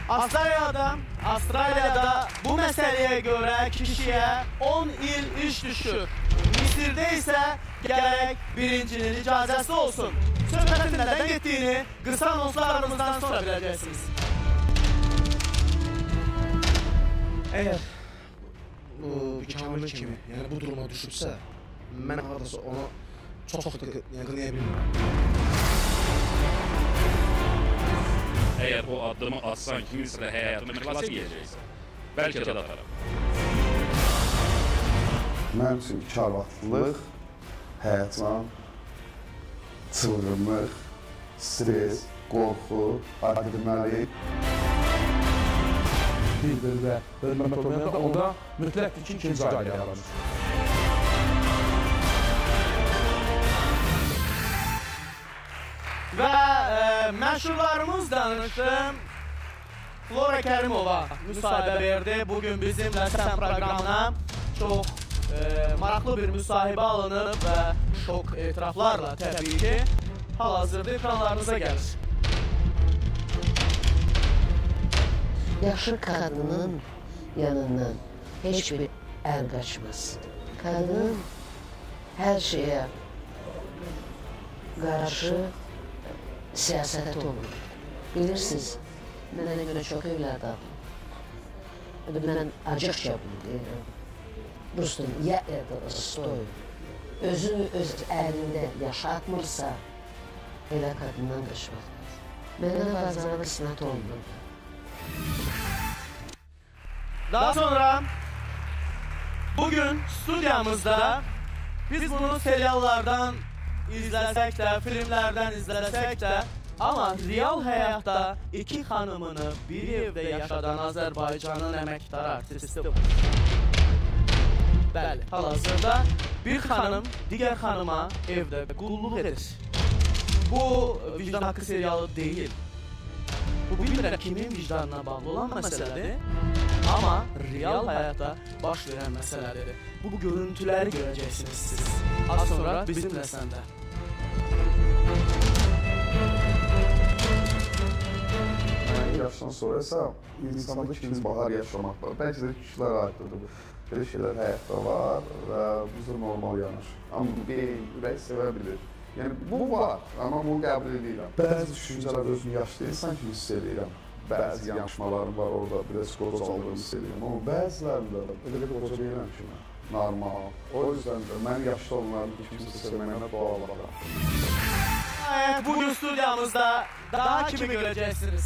Avustraliyada bu məsələyə görə kişiyə 10 il iş düşür. Misirdə isə gərək birincinin icazəsi olsun. Söhbətin nədən getdiyini qısa anonslarımızdan sonra biləcəksiniz. Əgər bu Kamil kimi, yəni bu duruma düşübsə, mən haradasa ona çox da qınaya bilmirəm. Əgər o addımı atsan kimisə də həyatını xilas edəcəksə, bəlkə də atarım. Mənim üçün karvatlılıq, həyəcan, çılğınlıq, stres, qorxu, adrenalin. Bir-birlə hörmət olmayanda onda mütləqdir ki, ikinci ailə yaranır. Və məşhurlarımız danışdı. Flora Kərimova müsahibə verdi. Bugün bizimlə Sən proqramına çox maraqlı bir müsahibə alınıb və şok etiraflarla təbii ki, hal-hazırda ekranlarınıza gəlir. Yaxşı qadının yanından heç bir əl qaçmaz. Qadın hər şeyə qarşı siyasət olur. Bilirsiniz, mənə görə çox evlərdadır. Mən acıqca bunu deyirəm. Dostum, ya это стоит. Özünü öz əlində yaşatmırsa, elə qadından qaçmaq lazım. Mənə fazla qismət olmadı. Daha sonra bugün stüdyamızda biz bunu seriallardan izləsək də, filmlərdən izləsək də, amma real həyatda iki xanımını bir evdə yaşadan Azərbaycanın əməkdar artisti. Bəli, hal-hazırda bir xanım digər xanıma evdə qulluq edir. Bu vicdan haqqı serialı deyil. Bu bilmirəm kimin vicdanına bağlı olan məsələdir, amma real həyata baş verən məsələdir. Bu görüntüləri görəcəksiniz siz. Az sonra bizimlə səndə. Yaşdan sonra isə insanda ikinci bahar yaşamaq var. Bəlkə də kişilər aiddir. Belə şeylər həyatda var və bizə normal yanır. Amma beyin, ürək sevə bilir. Yəni bu var, amma bunu qəbul edirəm. Bəzi düşüncələr özünü yaşlayırsan ki, hiss edirəm. Bəzi yanlışmalarım var orada, biraz qocaldığımı hiss edirəm. Amma bəzilərində elə qoca deyirəm ki, normal. O yüzdən də mən yaşlı olanların kimsə sevməyinə doğal baxıram. Bugün stüdyamızda daha kimi görəcəksiniz?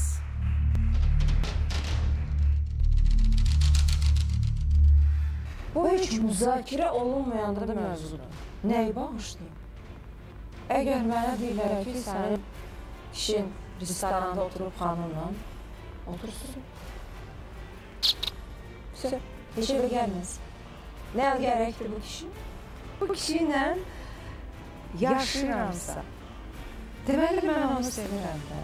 Bu heç müzakirə olunmayanda da mövzudur. Nəyi bağışlayayım? Əgər mənə deyirlər ki, sənin kişin restoranda oturub xanımla, otursun. Heç evə gəlməz. Nə gərəkdir bu kişi? Bu kişi ilə yaşayıramsa, deməli mən onu sevirəm də.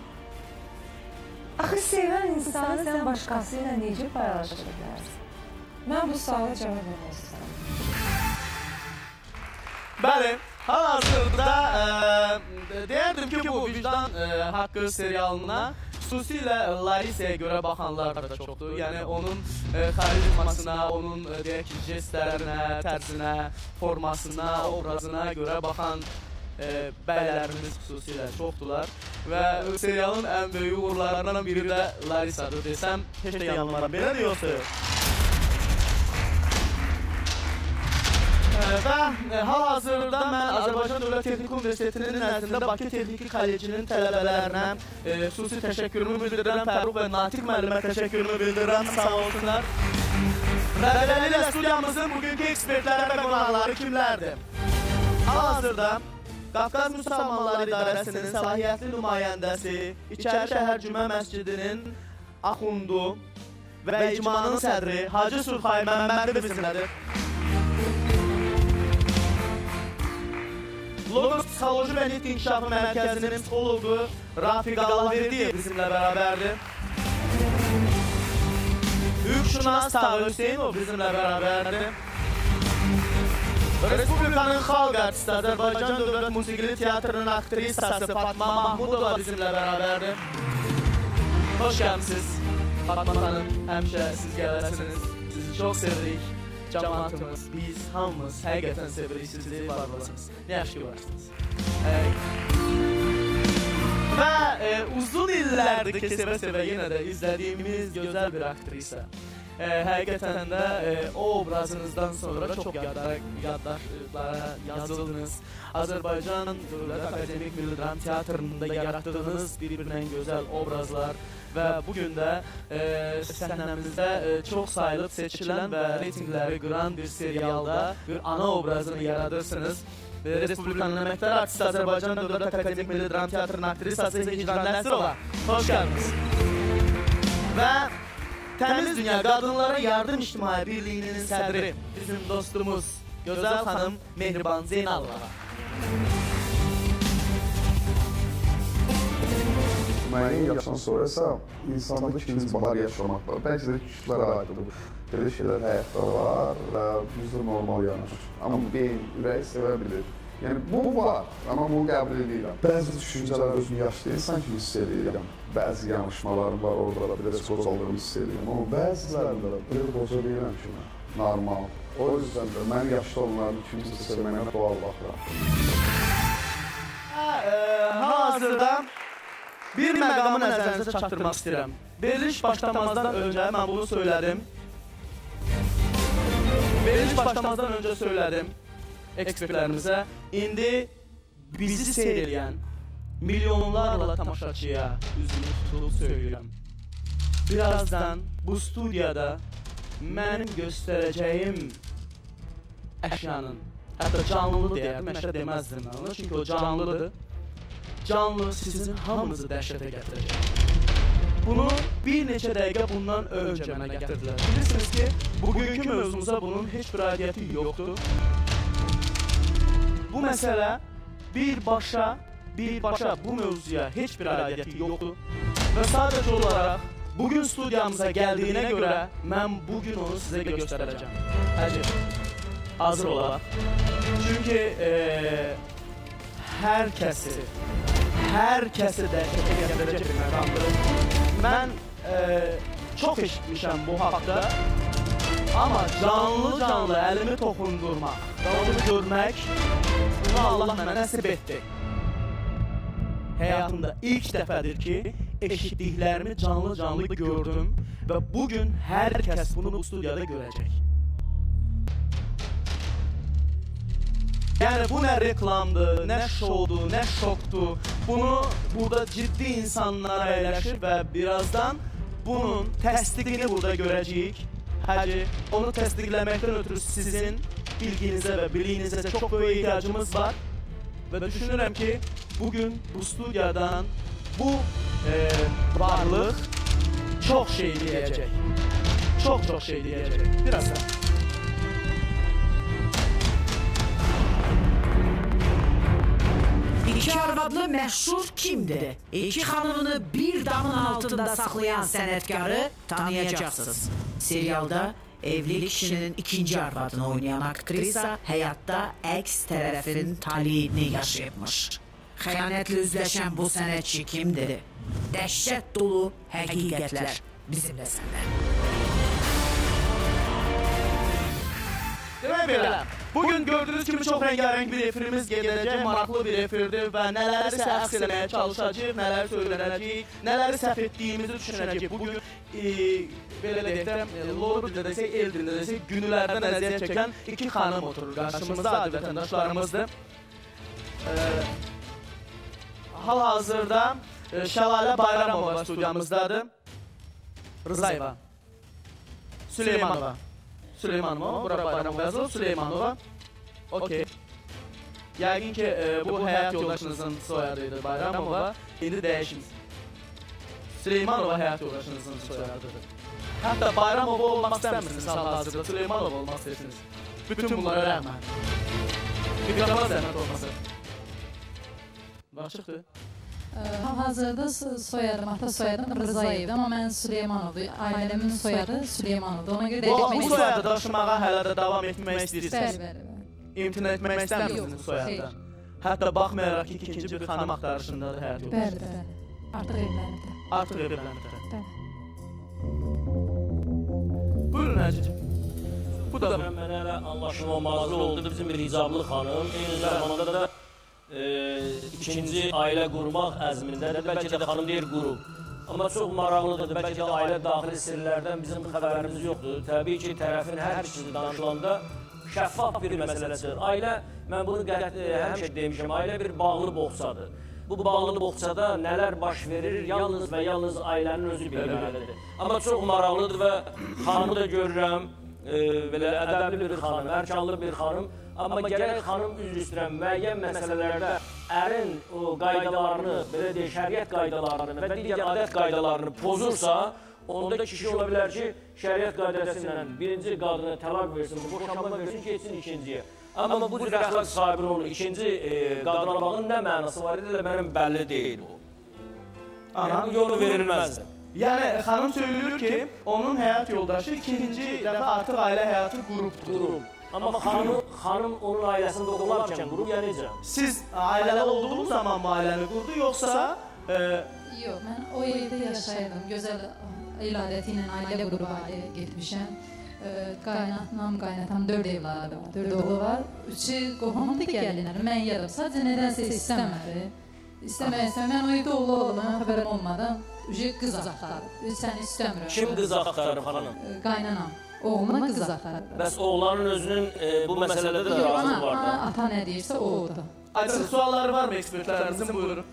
Axı sevən insanı sən başqası ilə necə paylaşa bilərsən? Mən bu suala cavab vermək istəyirəm. Bəli, hal-hazırda deyərdim ki, bu vicdan haqqı serialına xüsusilə Larisa'ya görə baxanlar da çoxdur. Yəni onun xarizmasına, onun deyək ki, jestlərinə, tərzinə, formasına, obrazına görə baxan bəylərimiz xüsusilə çoxdular. Və serialın ən böyük uğurlarından biri də Larisa'dır desəm, heç də yanılmaram. Belə də yoxdur. Və hal-hazırda mən Azərbaycan Dövlət Texniki Universitetinin nəzdində Bakı Texniki Kollecinin tələbələrinə xüsusi təşəkkürümü bildirirəm. Fərruh və Natiq müəllimə təşəkkürümü bildirirəm. Sağ olsunlar. Və beləliklə studiyamızın bugünkü ekspertləri və qonaqları kimlərdir? Hal-hazırda Qafqaz Müsəlmanları İdarəsinin səlahiyyətli nümayəndəsi, İçəri Şəhər Cümə Məscidinin axundu və icmanın sədri Hacı Surxay Məmmədli bizimlədir. Logos Psixoloji və Nitq İnkişafı Mərkəzinin psixologu Rafiq Allahverdiyev bizimlə bərabərdir. Hüquqşünas Tağı Hüseynov bizimlə bərabərdir. Respublikanın xalq artisti, Azərbaycan Dövlət Musiqili Teatrının aktrisası Fatma Mahmudova bizimlə bərabərdir. Hoş gəlmişsiniz. Fatma xanım, həmişə siz gələsiniz. Sizi çox sevirik. Cəmaatımız, biz hamımız həqiqətən sevirik sizi, var olasınız. Nə yaxşı ki varsınız. Və uzun illərdir ki, sevə-sevə yenə də izlədiyimiz gözəl bir aktrisa. Həqiqətən də o obrazınızdan sonra çox yaddaşlara yazıldınız. Azərbaycan Dövlət Akademik Milli Dram Teatrında yaratdığınız bir-birindən gözəl obrazlar və bugün də səhnəmizdə çox sayılıb seçilən və reytingləri qıran bir serialda bir ana obrazını yaradırsınız. Respublikanın əməkdar artisti Azərbaycan Dövlət Akademik Milli Dram Teatrının aktrisası Hicran Nəsirova. Hoş gəldiniz. Və Təmiz Dünya Qadınlara Yardım İctimai Birliyinin sədri, bizim dostumuz, gözəl xanım Mehriban Zeynalova. Müəyyən yaşdan sonra isə insanda ikinci bahar yaşamaq var. Bəlkə də kişilərə aiddir. Belə şeylər həyatda var və bizdə normal yanaşır. Amma beyin, ürək sevə bilir. Yəni bu var, amma bunu qəbul edirəm. Bəzi düşüncələr özünü yaşlı insan kimi hiss edirəm. Bəzi yanlışmalarım var orada da, biraz qocaldığımı hiss edirəm. Amma bəzilərində də belə qoca deyirəm ki, normal. O yüzden də mən yaşlı olanların kimsə sevməyinə doğal baxıram. Hal-hazırda bir məqamı nəzərinizə çatdırmaq istəyirəm. Veriliş başlamazdan öncə mən bunu söylədim. Veriliş başlamazdan öncə söylədim ekspertlərimizə. İndi bizi seyr edən milyonlarla tamaşaçıya üzünü tutub söyləyirəm. Birazdan bu studiyada mənim göstərəcəyim əşyanın, hətta canlı deyərdim, əşya deməzdim mən ona, çünki o canlıdır. Canlı sizin hamınızı dəhşətə gətirəcək. Bunu bir neçə dəqiqə bundan öncə mənə gətirdilər. Bilirsiniz ki, bugünkü mövzumuza bunun heç bir aidiyyəti yoxdur. Bu məsələ birbaşa bu mövzuya heç bir aidiyyəti yoxdur. Və sadəcə olaraq bugün studiyamıza gəldiyinə görə mən bugün onu sizə göstərəcəm. Həcə, hazır olaq. Çünki hər kəsi dəhşətə gətirəcək bir məqamdır. Mən çox eşitmişəm bu haqda, amma canlı əlimi toxundurmaq və onu görmək, bunu Allah mənə nəsib etdi. Həyatımda ilk dəfədir ki, eşitdiklərimi canlı gördüm və bugün hər kəs bunu bu studiyada görəcək. Yəni bu nə reklamdır, nə şovdur, nə şokdur. Bunu burada ciddi insanlar əyləşir və birazdan bunun təsdiqini burada görəcəyik. Həcə, onu təsdiqləməkdən ötürü sizin bilginizə və biliyinizə çox böyük ehtiyacımız var. Və düşünürəm ki, bugün bu studiyadan bu varlıq çox şey deyəcək. Çox şey deyəcək. Birazdan. İki arvadlı məşhur kimdir? İki xanımını bir damın altında saxlayan sənətkarı tanıyacaqsınız. Serialda evli kişinin ikinci arvadını oynayan aktrisa həyatda əks tərəfin taleyini yaşayıbmış. Xəyanətlə üzləşən bu sənətçi kimdir? Dəhşət dolu həqiqətlər bizimlə səndən. Demək belə, bugün gördüğünüz kimi çox rəngarəng bir efirimiz gedəcək, maraqlı bir efirdir və nələri əks eləməyə çalışacaq, nələri söylənəcək, nələri səhv etdiyimizi düşünəcək. Bugün, belə deyək, lor dildə desək, el dilində desək, günlərdən əziyyət çəkən iki xanım oturur qarşımızda, adi vətəndaşlarımızdır. Hal-hazırda Şəlalə Bayramova studiyamızdadır. Rızayeva, Süleymanova. Süleymanova, bura Bayramova yazılır, Süleymanova. Okey. Yəqin ki, bu həyat yoldaşınızın soyadıydı Bayramova. İndi dəyişiniz. Süleymanova həyat yoldaşınızın soyadıdır. Hətta Bayramova olmaq istəmirsiniz hal-hazırda, Süleymanova olmaq istəyirsiniz. Bütün bunlara rəğmən. Bir qaba zəhmət olması. Açıqdır. Hal-hazırda soyadım, ata soyadım Rızayevdir, amma mən Süleymanovdur. Ailəmin soyadı Süleymanovdur. Ona görə bu soyadı daşımağa hələ də davam etmək istəyirsiniz. Bəli. İmtina etmək istəmirsiniz soyadda. Hətta baxmayaraq ki, ikinci bir xanım axtarışındadır həyat yoldaşı. Bəli. Artıq evlənibdir. Artıq evlənibdir. Bəli. Buyurun Həcicim. Bu da Mənə elə anlaşılmamazlıq oldu bizim bir hicablı xanım. Eyni zamanda da ikinci ailə qurmaq əzmindədir. Bəlkə də xanım deyir qurub. Amma çox maraqlıdır. Bəlkə də ailə daxili sirlərdən bizim xəbərimiz yoxdur. Təbii ki, tərəfin hər ikisi danışılanda şəffaf bir məsələ çıxır. Ailə, mən bunu həmişə demişəm, ailə bir bağlı boğçadır. Bu bağlı boğçada nələr baş verir, yalnız və yalnız ailənin özü bilməlidir. Amma çox maraqlıdır və xanımı da görürəm, belə ədəbli bir xanım, ərkanlı bir xanım. Amma gərək xanım üzr istəyirəm, müəyyən məsələlərdə ərin o qaydalarını, belə deyək, şəriət qaydalarını və digər adət qaydalarını pozursa, onda kişi ola bilər ki, şəriət qaydası ilə birinci qadına təlaq versin, boşanma versin, geçsin ikinciyə. Amma bu cür əxlaq sahibi onun ikinci qadına bağın nə mənası var idi, mənim bəlli deyil o. Yəni, yolu verilməzdir. Yəni, xanım söylüyor ki, onun həyat yoldaşı ikinci dəfə artıq ailə həyatı qurubdur. Amma xanım onun ailəsində olarkən qurub, ya necə? Siz ailəli olduğunuz zaman mı ailəni qurdu, yoxsa... Yox, mən o evdə yaşayırdım. Gözəl el adəti ilə ailə qrubu ailəyə getmişəm. Qaynatam 4 evladı var, 4 oğlu var. 3'ü qohumdur gəlinlər, mən yadım. Sadəcə nədənsə istəmədi. İstəməyəsən, mən o evdə oğlu oğlum, mən xəbərim olmadan qız axtarıb. Səni istəmirəm. Kim qız axtarıb xanım? Qaynanam. Oğluna qız axtarıb. Bəs oğlanın özünün bu məsələdə də razı var da? Ata nə deyirsə, o odur. Aydın, sualları var mı ekspertlərimizin? Buyurun.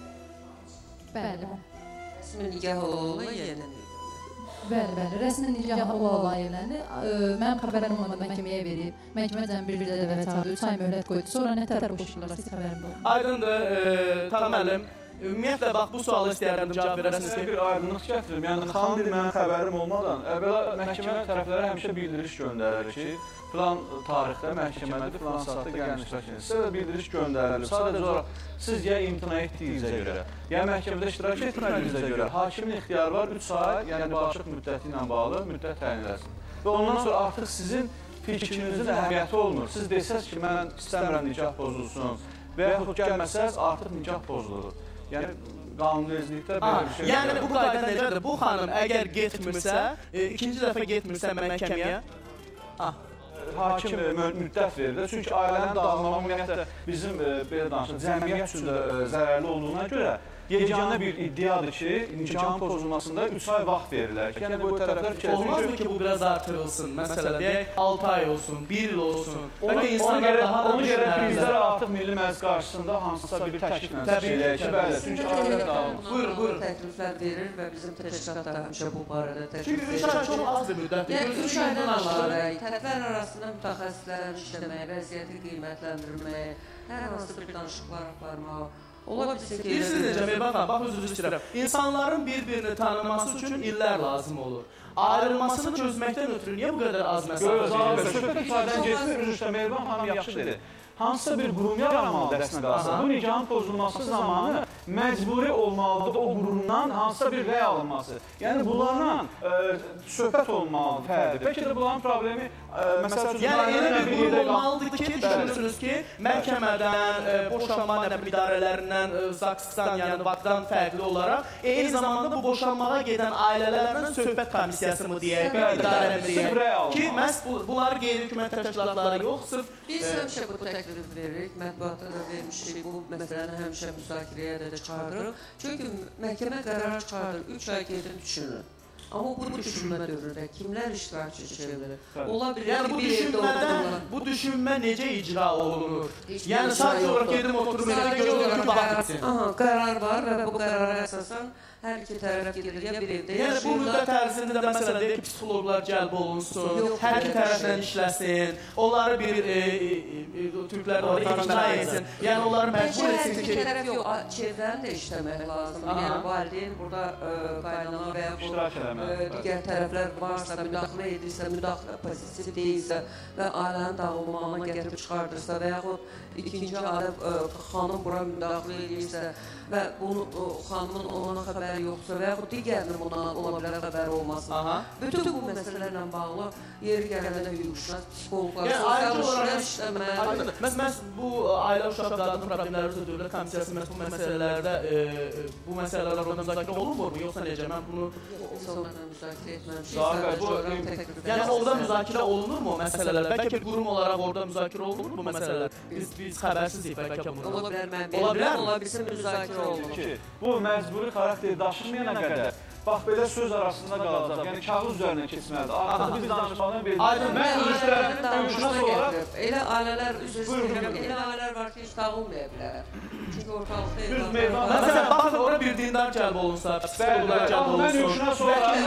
Bəli. Rəsmi nikah ola yenə. Bəli, rəsmi nikah ola evləndi. Mənim xəbərim olmadı, məhkəməyə verib. Məhkəmə cəmi bir dəfə çağırdı, 3 ay möhlət qoydu. Sonra nə tətər boşurlar, siz xəbərim oldu. Aydındır, Tam müəllim. Ümumiyyətlə, bax, bu sualı istəyərdim cavab verəsiniz ki... Bir aydınlıq gətirim. Yəni, xanım deyil, mənim xəbərim olmadan, əvvəla məhkəmə tərəfləri həmişə bildiriş göndərir ki, filan tarixdə məhkəmədə, filan saatda gəlin iştirak edin. Sizə də bildiriş göndərilir. Sadəcə olaraq, siz ya imtina etdiyinizə görə, ya məhkəmədə iştirak etmədiyinizə görə, hakimin ixtiyarı var 3 ay, yəni bağışıq müddəti ilə bağlı müddət təyin eləsin. Və ondan sonra artıq sizin fikrinizin əhəmiyyəti olmur. Siz desəz ki, mən istəmirəm nikah pozulsun və yaxud gəlməsəz, artıq nikah pozulur. Yəni, qanunvericilikdə belə bir şey... Yəni, bu qayda necədir? Bu xanım əgər getmirsə, ikinci dəfə getmirsə məhkəməyə... Hakim müddət verir. Çünki ailənin dağılmamaq ümumiyyətlə bizim, belə danışın, cəmiyyət üçün də zərərli olduğuna görə yeganə bir iddiadır ki, nikahın pozulmasında 3 ay vaxt verirlər. Yəni, bu tərəflər fikir... Olmazmı ki, bu biraz artırılsın? Məsələn, deyək, 6 ay olsun, 1 il olsun. Bəlkə insanlar daha da düşünərlər. Bizlər artıq Milli Məclis qarşısında hansısa bir təklif nəticələyək ki, bəli. Çünki ailə dağılmasın. Buyurun. Təkliflər verir və bizim təşkilatlar həmişə bu barədə təklif verir. Çünki 3 ay çox azdır müddətdir. Yəni, 3 aydan aşağı tərəflər arasında mütəxəssislərin işləməyə, vəziyyəti qiymətləndirməyə, hər hansı bir danışıqlar aparmağa, bilirsiniz necə, Mehman xanım, bax, özünüzü istəyirəm. İnsanların bir-birini tanıması üçün illər lazım olur. Ayrılmasını çözməkdən ötürü niyə bu qədər az məsələ? Söhbət müsaadən getmir, üzrə Mehman xanım yaxşı dedi. Hansısa bir qurum yaranmalıdır əslində qalsa. Bu nikahın pozulması zamanı məcburi olmalıdır o qurumdan hansısa bir rəy alınması. Yəni, bunlarla söhbət olmalıdır fərdi. Bəlkə də bunların problemi, məsəl üçün... Yəni, elə bir qurum olmalıdır ki, düşünürsünüz ki, məhkəmədən, boşanma idarələrindən, Zaksdan, yəni Bakdan fərqli olaraq, eyni zamanda bu boşanmağa gedən ailələrlə söhbət komissiyası mı deyək, idarə mi deyək ki, məhz bunları qeyri-hökumət təşkilatları yox, sırf... Biz həmişə bu təklif veririk, mətbuata da vermişik, bu məsələni həmişə müzakirəyə də çıxardırıq. Çünki məhkəmə qərar çıxardır, 3 ay gedin düşünün. Amma bu düşünmə dövründə kimlər iştirakçı çevirir? Ola bilir ki, bir evdə olurlar. Bu düşünmə necə icra olunur? Yəni, sadəcə olaraq gedim oturum evdə görürəm ki, vaxt etsin. Qərar var və bu qərara əsasən hər iki tərəf gedir, ya bir evdə yaşayırlar. Yəni, bu müddət ərzində də məsələn deyək ki, psixologlar cəlb olunsun, hər iki tərəfdən işləsin, onları bir Türklər tanışma etsin, yəni onları məcbur etsin ki... Hər iki tərəf yox, çevrəni də işləmək lazımdır. Yəni, valideyn burada qaynana və yaxud digər tərəflər varsa, müdaxilə edirsə, müdaxilə pozitiv deyilsə və ailənin dağılmağına gətirib çıxardırsa və yaxud ikinci ailə xanım bura müdaxilə edirsə və xanımın ona xəbər xəbəri yoxsa və yaxud digərinin bundan ola bilər xəbəri olmasın. Bütün bu məsələlərlə bağlı yeri gələndə hüquqşünas, psixologlar, sosial işlər işləmək. Məhz bu Ailə Uşaq Qadın Problemləri üzrə Dövlət Komissiyası məhz bu məsələlərdə bu məsələlər orada müzakirə olunmur mu? Yoxsa necə? Mən bunu müzakirə etməmişəm. Yəni orada müzakirə olunur mu məsələlər? Bəlkə bir qurum olaraq orada müzakirə olunur bu məsələlər? Biz xəbərsizlik bəlkə bunu. Ola bilər, mən bilmirəm. Ola bilsin müzakirə olunur. Bu məcburi xarakter daşımayana qədər bax belə söz arasında qalacaq. Yəni kağız üzərinə keçməlidir. Artıq biz danışmaqdan belirləyik. Mən hüquqşünas olaraq elə ailələr üzr istəyirəm. Elə ailələr var ki, heç dağılmaya bilər. Çünki ortalıqda evlər. Məsələn, baxın ora bir dindar cəlb olunsa, psixologlar cəlb olunsun. Mən hüquqşünas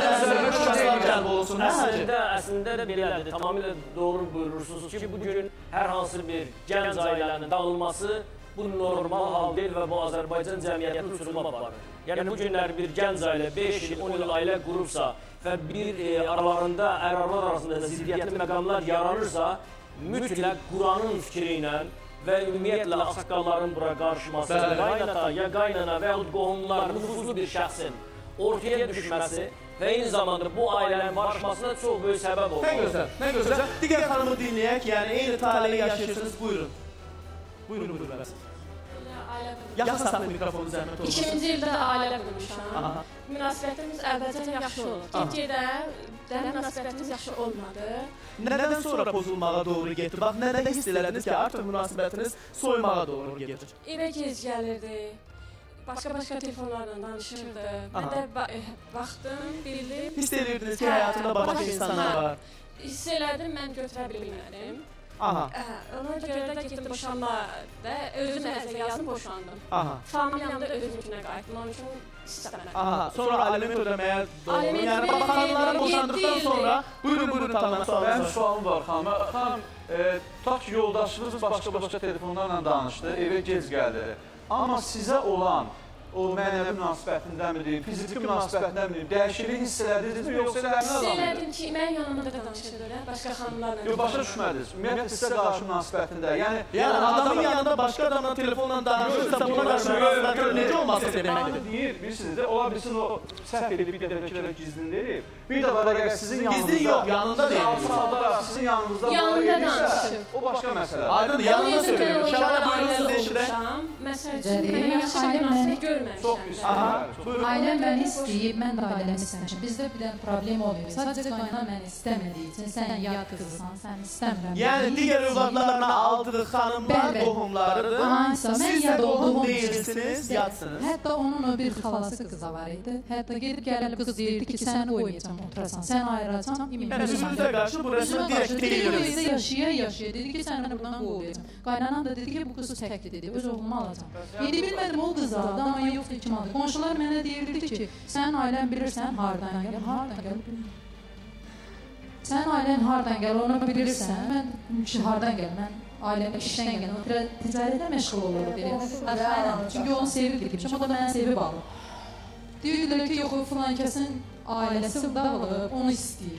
olaraq cəlb olunsun. Əslində də belədir. Tamamilə doğru buyurursunuz ki, bu gün hər hansı bir gənc ailənin dağılması bu normal hal deyil və bu Azərbaycan cəmiyyətinin uçuruma aparır. Yəni bu günlər bir gənc ailə 5 il, 10 il ailə qurursa və bir aralarında ərarlar arasında ziddiyyətli məqamlar yaranırsa, mütləq Quranın fikri ilə və ümumiyyətlə ağsaqqalların bura qarışması, qaynata ya qaynana və yaxud qohumlar, nüfuzlu bir şəxsin ortaya düşməsi və eyni zamanda bu ailənin barışmasına çox böyük səbəb olur. Nə gözəl, nə gözəl. Digər xanımı dinləyək, yəni eyni taleyi yaşayırsınız, buyurun. Buyurun, bəs. Yaxın saxlı mikrofonu zəhmət olmasın. 2-ci ildə də ailə qurmuşam. Münasibətimiz əvvəlcə yaxşı olur. Get-gedə münasibətimiz yaxşı olmadı. Nədən sonra pozulmağa doğru getdi? Bax, nədən hiss elədiniz ki, artıq münasibətiniz soymağa doğru gedir? Evə gec gəlirdi. Başqa-başqa telefonlarla danışırdı. Mən də baxdım, bildim. Hiss edirdiniz ki, həyatında başqa insanlar var. Hiss elədim, mən götürə bilmədim. Ona görə də getdim boşanmada, özüm əzə yazdım, boşandım. Familiyamda özümkünə qayıtdım, onun üçün istəmədim. Sonra aliment ödəməyə doğru, yəni baxanların boşandıqdan sonra, buyurun tamam, Mənim sualım var xanım. Xanım, tutaq ki, yoldaşınız başqa-başqa telefonlarla danışdı, evə gec gəldi. Amma sizə olan o mənəvi münasibətindənmi, fiziki münasibətindənmi, dəyişiklik hiss elədinizmi, yoxsa elə həmin adamı? Hiss elədim ki, mən yanımda da danışırdım, başqa xanımlarla. Yox, başa düşmədiniz. Ümumiyyətlə sizə qarşı münasibətində. Yəni adamın yanında başqa adamla telefonla danışırsa, buna qarşı münasibətində necə olması deməkdir? Deyir, bilirsiniz də, ola bilsin o səhv edib bir dəfəkilərə gizlin deyib. Bir də var, əgər sizin yanınızda... Gizlin yox, yanında deyil. Sizin yanınızda yanında danışır. O başqa məsələ. Aydın, yanında söylüyorum. Şəhərə buyurunuz deşirək. Məsəl üçün, mən yaxşı ailə münasibət görməmişəm. Ailəm məni istəyib, mən də ailəmi istəmişəm. Bizdə bir dənə problem olmuyor. Sadəcə qayna məni istəmədiyi üçün, sən yad qızsan, sən istəmirəm. Yəni, digər övladlarına aldığı xanımlar qohumlarıdır. Siz də qohum deyilsiniz, yadsınız. Hətta onun o bir xalası qıza var idi. Hətta gedib gəlib qız deyirdi ki, səni qoymayacam, oturasan, sən ayıracam. Yəni, üzünüzə qarşı bu rəsmi direkt deyilir. Yaşaya, dedi ki, səni buradan qovmayacam. Qaynanam da dedi ki, bu qızı çəkdi, dedi, öz oğlumu alacam. İndi bilmədim, o qız aldı, amma yoxdur kim aldı. Qonşular mənə deyirdi ki, sən ailən bilirsən, hardan gəl, hardan gəl, bilmirəm. Sən ailən hardan gəl, onu bilirsən, mən hardan gəl, mən ailəmi işdən gəl, o ticarətlə məşğul olur, deyir. Çünki onu sevirdi ki, o da mənə sevib alır. Deyirdilər ki, yox, filan kəsin ailəsi dağılıb, onu istəyir.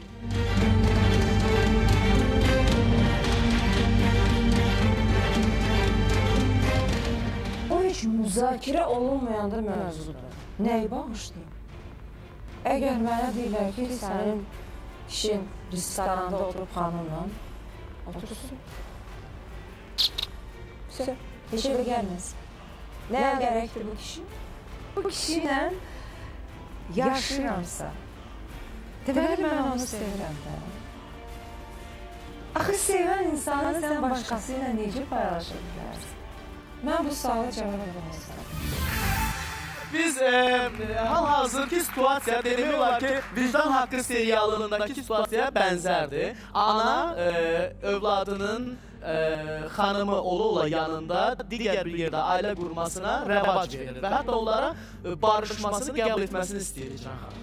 O heç müzakirə olunmayanda mövzudur. Nəyi bağışlayın? Əgər mənə deyirlər ki, sənin kişin restoranda oturub xanımla, otursun. Heç evə gəlməz. Nəyə gərəkdir bu kişi? Bu kişi ilə yaşayıramsa, deməli mən onu sevirəm də. Axı sevən insanı sən başqası ilə necə paylaşa bilərsən? Mən bu sualı cavab verməzdim. Biz hal-hazırki situasiya demək olar ki, Vicdan Haqqı serialındakı situasiyaya bənzərdir. Ana övladının xanımı ola yanında digər bir yerdə ailə qurmasına rəvac verir və hətta onlara barışmasını qəbul etməsini istəyir Can xanım.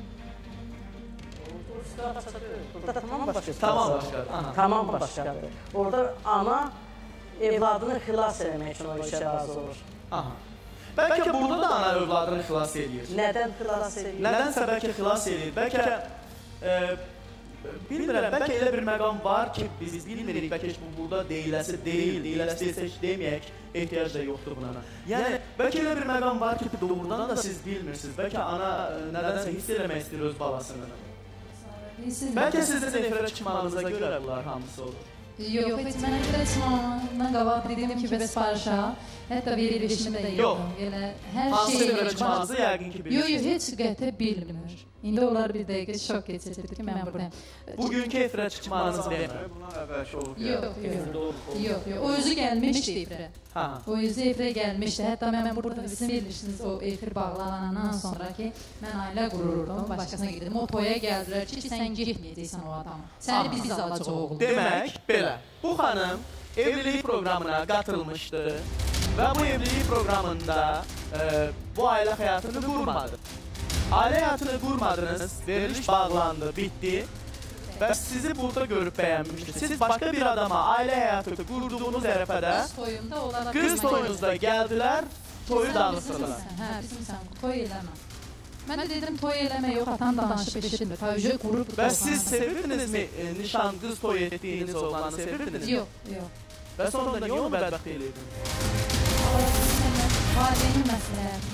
Burada tamam başqadır. Orada ana evladını xilas eləmək üçün o işə razı olur. Bəlkə burada da ana övladını xilas edir. Nədən xilas edir? Nədənsə bəlkə xilas edir. Bəlkə bilmirəm, bəlkə elə bir məqam var ki, biz bilmirik, bəlkə heç bu burada deyiləsi deyil, deyiləsi deyilsə heç deməyək, ehtiyac da yoxdur buna. Yəni, bəlkə elə bir məqam var ki, doğrudan da siz bilmirsiniz, bəlkə ana nədənsə hiss eləmək istəyir öz balasını. Bəlkə sizin efirə çıxmağınıza görə bunlar hamısı olur. Yox, heç mənə görə çıxmağından qabaq dedim ki, bəs barışa, hətta verilişimi də yoxum. Hansı efirə çıxmağınızı yəqin ki bilirsiniz. Yox, heç qətə bilmir. İndi onlar bir dəqiqə şok keçirdi ki, mən buradayım. Bugünkü efirə çıxmağınızı demir. Bundan əvvəlki olub Yox, o özü gəlmişdi efirə. O özü efirə gəlmişdi. Hətta mən burada bizim verilişiniz o efir bağlanandan sonra ki, mən ailə qururdum, başqasına gedirdim. O toya gəldilər ki, sən getməyəcəksən o adamı. Səni biz alacaq oğlum. Demək, belə, bu xanım evlilik proqramına qatılmışdı və bu evlilik proqramında bu ailə həyatını qurmadı. Ailə həyatını qurmadınız, veriliş bağlandı, bitdi və sizi burada görüb bəyənmişdi. Siz başqa bir adama ailə həyatı qurduğunuz ərəfədə qız toyunuzda gəldilər, toyu dağıtdılar. Hə, bilmirsən, toy eləmə. Mən də dedim, toy eləmə, yox, atan danışıb eşitmir. Tövcə qurub... Bəs siz sevirdinizmi nişan qız toy etdiyiniz oğlanı sevirdiniz? Yox, yox. Və sonra niyə onu bədbəxt eləydin? Valideynin məsləhəti.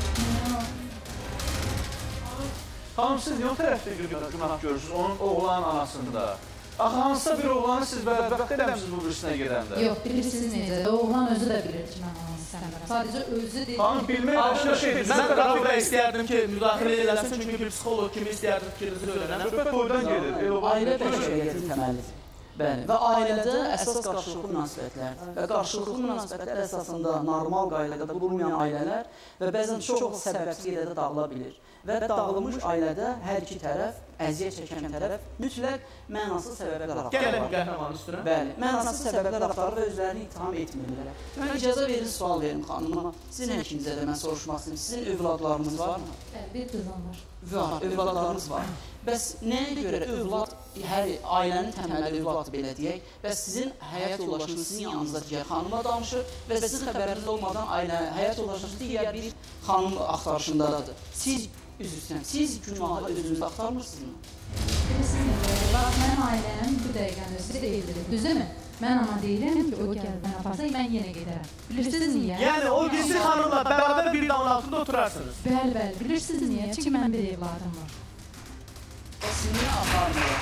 Xanım, siz yox tərəfdə günah görürsünüz, onun oğlanın anasında. Axı, hansısa bir oğlanı siz bədbəxt eləmişsiniz bu birisinə gedəndə? Yox, bilirsiniz necə, oğlan özü də bilir ki, mən onu istəmirəm. Sadəcə özü deyil. Xanım, bilmək başqa şeydir. Mən Rafi bəy istəyərdim ki, müdaxilə eləsin, çünki bir psixolog kimi istəyərdim fikrinizi öyrənəm. Söhbət toydan gedir. Ailə bəşəriyyətin təməlidir. Bəli, və ailədə əsas qarşılıqlı münasibətlərdir. Və qarşılıqlı münasibətlər əsasında normal qaydada qurulmayan ailələr və bəzən çox səbəbsiz yerdə dağıla bilir. Və dağılmış ailədə hər iki tərəf, əziyyət çəkən tərəf mütləq mənasız səbəblər axtarır. Gələk qəhrəman üstünə. Bəli, mənasız səbəblər axtarır və özlərini ittiham etmirlər. Mən icazə verin, sual verin xanıma. Sizin hər ikinizə də mən soruşmaq istəyirəm. Sizin övladlarınız varmı? Bəli, bir qızım var. Var, övladlarınız var. Bəs nəyə görə övlad, hər ailənin təməli övladı belə deyək, bəs sizin həyat yoldaşınız sizin yanınızda digər xanımla danışır və sizin xəbəriniz olmadan həyat yoldaşınız digər bir xanım axtarışındadır. Siz, üzr istəyirəm, siz günahı özünüzdə axtarmırsınızmı? Bilirsiniz, mən ailəm bu dəqiqənin özü deyildir, düzdürmü? Mən ana deyirəm ki, o gəl, mən aparsa, mən yenə gedərəm. Bilirsiniz niyə? Yəni, o birisi xanımla bərabər bir damın altında oturarsınız. Bəli, bəli, bilirsiniz niyə? Çünki mən bir evladım var. Bəs niyə aparmıyor?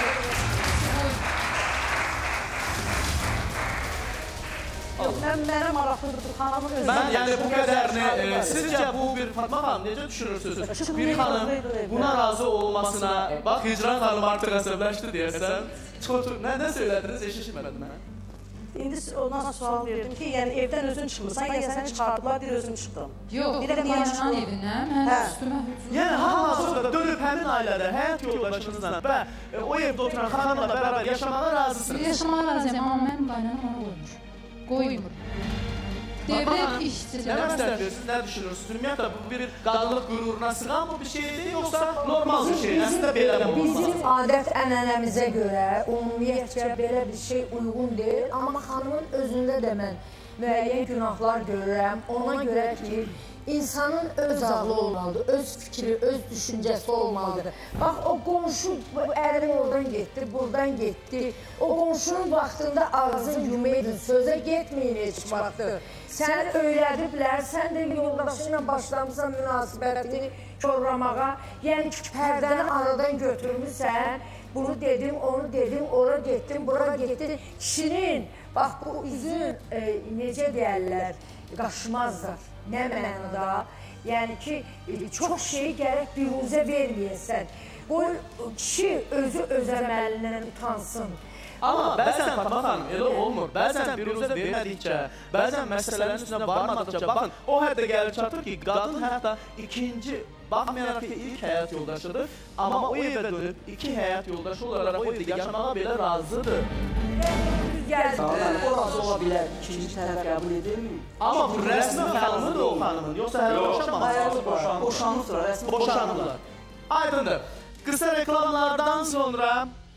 Yox, mənə maraqlıdır xanımın özü. Mən, yəni bu qədərini, sizcə bu bir Fatma xanım necə düşünürsünüz? Bir xanım buna razı olmasına, bax, Hicran xanım artıq əsəbləşdi deyəsən, nə söylədiniz, eşişmədim mən. İndi ondan sual verdim ki, yəni evdən özün çıxmırsan, ya səni çıxardılar, bir özüm çıxdım. Yox, yanan evindən, mən üstümə hücum. Yəni, hal-hazırda dönüb həmin ailədə, həyat yoldaşınızla və o evdə oturan xanımla bərabər yaşamağa razısınız. Yaşamağa razıyam, amma mənim qaynanam ona qoymur. Qoymur. Devlet işçiləri. Nə məsləhət nə düşünürsünüz? Ümumiyyətlə, bu bir qadınlıq qüruruna sığan mı bir şeydir, yoxsa normal bir şey? Əslində belə olmaz. Bizim adət-ənənəmizə görə ümumiyyətcə belə bir şey uyğun deyil, amma xanımın özündə də mən müəyyən günahlar görürəm. Ona görə ki, insanın öz ağlı olmalıdır, öz fikri, öz düşüncəsi olmalıdır. Bax, o qonşu ərin oradan getdi, buradan getdi. O qonşunun vaxtında ağzını yumaydın, sözə getməyin heç vaxtı. Səni öyrədiblər, sən də yoldaşı ilə başlamısan münasibətini korlamağa. Yəni ki, pərdəni aradan götürmüsən, bunu dedim, onu dedim, ora getdim, bura getdim. Kişinin, bax bu üzün necə deyərlər, qaşımazdır. Nə mənada? Yəni ki, çox şeyi gərək biruzə verməyəsən. Qoy kişi özü öz əməlindən utansın. Amma bəzən Fatma xanım elə olmur. Bəzən biruzə vermədikcə, bəzən məsələlərin üstünə varmadıqca, baxın, o həddə gəlib çatır ki, qadın hətta ikinci, baxmayaraq ki, ilk həyat yoldaşıdır, amma o evə dönüb iki həyat yoldaşı olaraq o evdə yaşamağa belə razıdır. O razı ola bilər, ikinci tərəf qəbul edirmi? Amma bu rəsmi xanımıdır o xanımın, yoxsa hələ boşanmamışdır? Boşanmışdır, rəsmi boşanırlar. Aydındır. Qısa reklamlardan sonra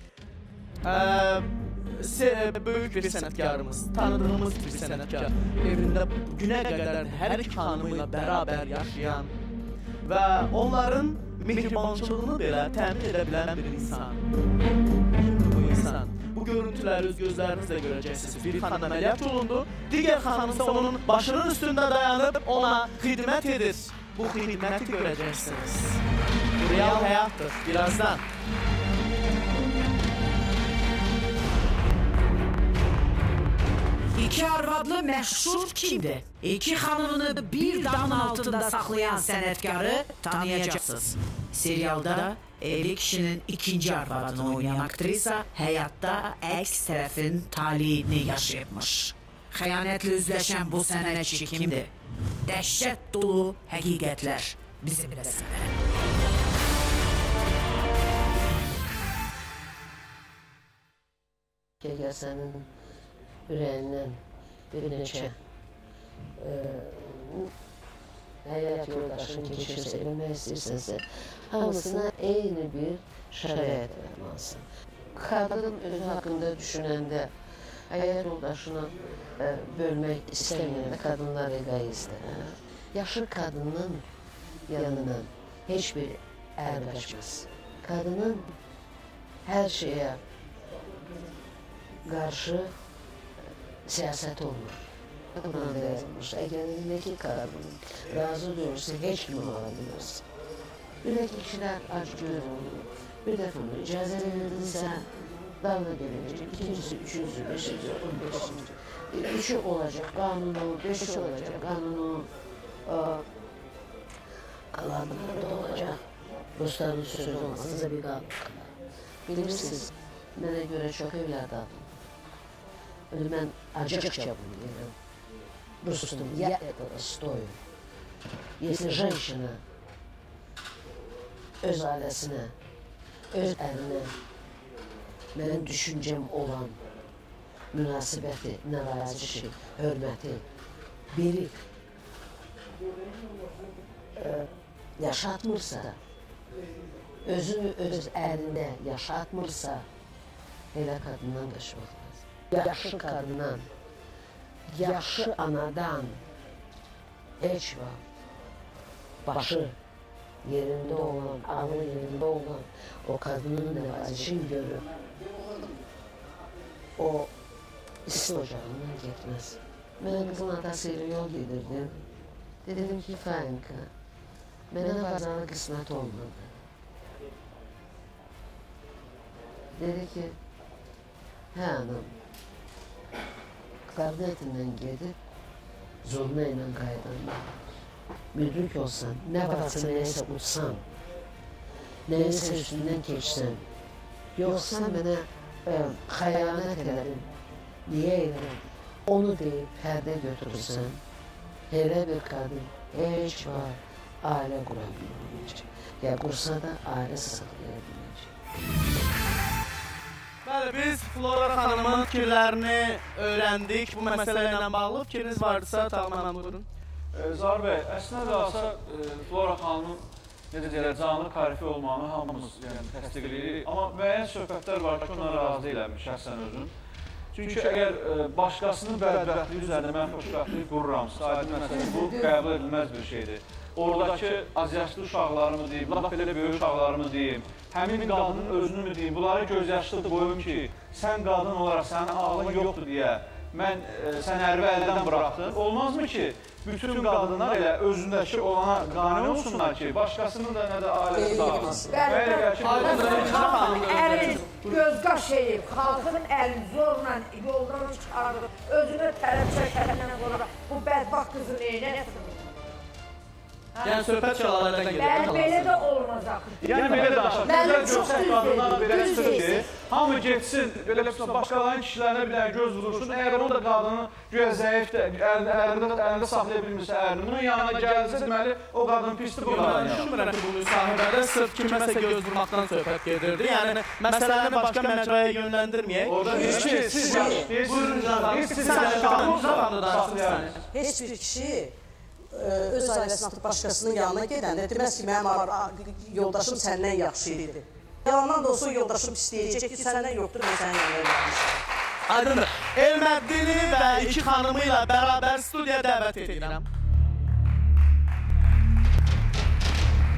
böyük bir sənətkarımız, tanıdığımız bir sənətkar, evində günə qədər hər iki xanımıyla bərabər yaşayan və onların mehribançılığını belə təmin edə bilən bir insan. Bu insan. Bu görüntüləri öz gözlərinizlə görəcəksiniz. Bir xanım əməliyyat olundu, digər xanım isə onun başının üstündə dayanıb ona xidmət edir. Bu xidməti görəcəksiniz. Bu real həyatdır. Birazdan. İki arvadlı məşhur kimdir? İki xanımını bir damın altında saxlayan sənətkarı tanıyacaqsınız. Serialda evli kişinin ikinci arvadını oynayan aktrisa həyatda əks tərəfin talihini yaşayıbmış. Xəyanətlə üzləşən bu sənətçi kimdir? Dəhşət dolu həqiqətlər bizim rəsmlərə. Gəl sənin ürəyindən bir neçə həyat yoldaşın keçirsə, eləmək istəyirsənsə, hamısına eyni bir şərait verməlisin. Qadın özü haqqında düşünəndə, həyat yoldaşını bölmək istəməyəndə qadınlar egoistdir. Yaşlı qadının yanından heç bir ər qaçmaz. Qadının hər şeyə qarşı siyasət olmur. Buna da yazılmış. Əgər elindəki qadın razı durursa, heç kimi ala bilirsin. Bir də kişilər acı görür. Bir dəfə onu icazə verirdinsə, dalga gələcək. İkincisi, üçüncüsü, beşinci, 15-ci. Üçü olacaq qanunu, beşi olacaq qanunu. Qalanlar da olacaq. Rusların sözü olmazsa bir qanun. Bilirsiniz, mənə görə çox evlad aldım. Mən acıqca bunu deyirəm. Rustum, я этого стою. Если женщина öz ailəsinə, öz əlinə mənim düşüncəm olan münasibəti, nəvazişi, hörməti verib yaşatmırsa, özünü öz əlində yaşatmırsa, elə qadından qaçmaq lazım. Yaxşı qadından, yaxşı anadan heç vaxt başı yerində olan, ağlı yerində olan o qadının nəvazişini görüb, o isti ocağından getməz. Mən qızın atası ilə yol gedirdim. Dedim ki, Fainka, mənə bazana qismət olmadı. Dedi ki, hə anam, qarnetindən gedib, zurna ilə qaydanda, müdrik olsan, nə varsa nəyəsə utsan, nəyəsə üstündən keçsən, yoxsa mənə xəyanət edərim, niyə edərim? Onu deyib pərdə götürürsən, elə bir qadın heç var ailə qura bilməyəcək. Ya qursa da ailə saxlaya bilməyəcək. Bəli, biz Flora xanımın fikirlərini öyrəndik. Bu məsələ ilə bağlı fikriniz varsa, tamamən buyurun. Zahir bəy, əslində də alsa Flora xanımın necə deyirlər, canlı karifi olmağını hamımız təsdiq edirik. Amma müəyyən söhbətlər var ki, ona razı deyiləm şəxsən özüm. Çünki əgər başqasının bədbəxtliyi üzərində mən xoşbəxtlik qururamsa, aydın məsələ, bu qəbul edilməz bir şeydir. Oradakı azyaşlı uşaqlarımı deyim, laf belə böyük uşaqlarımı deyim, həmin qadının özünü mü deyim, bunları gözyaşlı qoyum ki, sən qadın olaraq sənin ağlın yoxdur deyə mən sən ərvi əldən bıraxdım. Olmazmı ki, bütün qadınlar elə özündəki olana qane olsunlar ki, başqasının da nə də ailəsi dağılsın. Xalqın əlin göz qaş edib, xalqın əlin zorla yoldan çıxarıb, özünü tərəf çəkəndən qoyaraq bu bədbaxt qızı neyinə etsin? Yəni söhbət şəlalədən gedir. Belə də olmaz axı. Yəni belə danışaq. Gözəl görsək qadınlar belə çıxır ki, hamı getsin, belə başqalarının kişilərinə bir dənə göz vurursun. Əgər o da qadını güya zəifdir, əlində saxlaya bilmirsə ərini, bunun yanına gəlirsə, deməli, o qadın pisdir, bu qadın yanır. Düşünmürəm ki, bu müsahibədə sırf kiməsə göz vurmaqdan söhbət gedirdi. Yəni, məsələni başqa məcraya yönləndirməyək. Orada deyir ki, siz heç bir kişi öz ailəsini atıb başqasının yanına gedəndə deməz ki, mənim yoldaşım səndən yaxşı idi. Yalandan da olsa yoldaşım istəyəcək ki, səndən yoxdur, mən sənin yanına gəlmişəm. Aydındır. Elməddini və iki xanımı ilə bərabər studiyaya dəvət edirəm.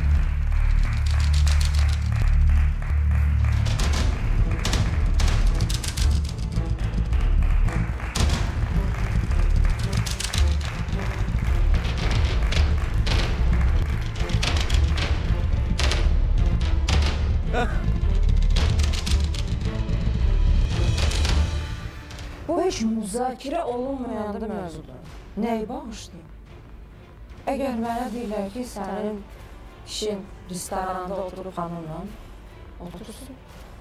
müzakirə olunmayanda mövzudur. Nəyi bağışlayım? Əgər mənə deyirlər ki, sənin kişin restoranda oturub xanımla, otursun.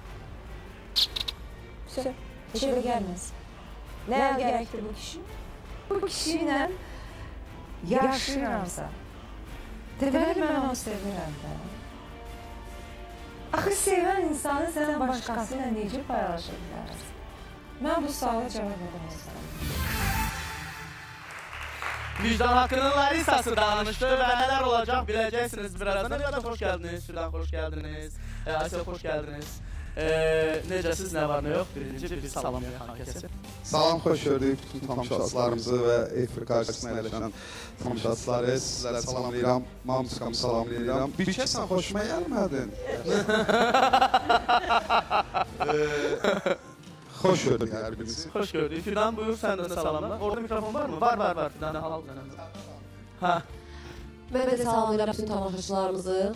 Heç evə gəlməz. Nəyə gərəkdir bu kişi? Bu kişi ilə yaşayıramsa, deməli mən onu sevirəm də. Axı sevən insanı sən başqası ilə necə paylaşa bilərsən? Mən bu suala cavab vermək istəyirəm. Vicdan haqqının Larisası danışdı və nələr olacaq biləcəksiniz birazdan. Riyada xoş gəldiniz, Şüdan xoş gəldiniz, Asiya xoş gəldiniz. Necəsiz, nə var, nə yox? Birinci bir salamlayaq xan kəsi. Salam, xoş gördük bütün tamaşaçılarımızı və efir qarşısına əyləşən tamaşaçıları. Sizlərə salamlayıram, Mamskamı salamlayıram. Bir kəsən xoşuma gəlmədin. Xoş gördük hər birinizi. Xoş gördük. Fidan, buyur, sən də salamla. Orada mikrofon var mı? Var. Fidan, hal. Mən də salamlayıram bütün tamaşaçılarımızı.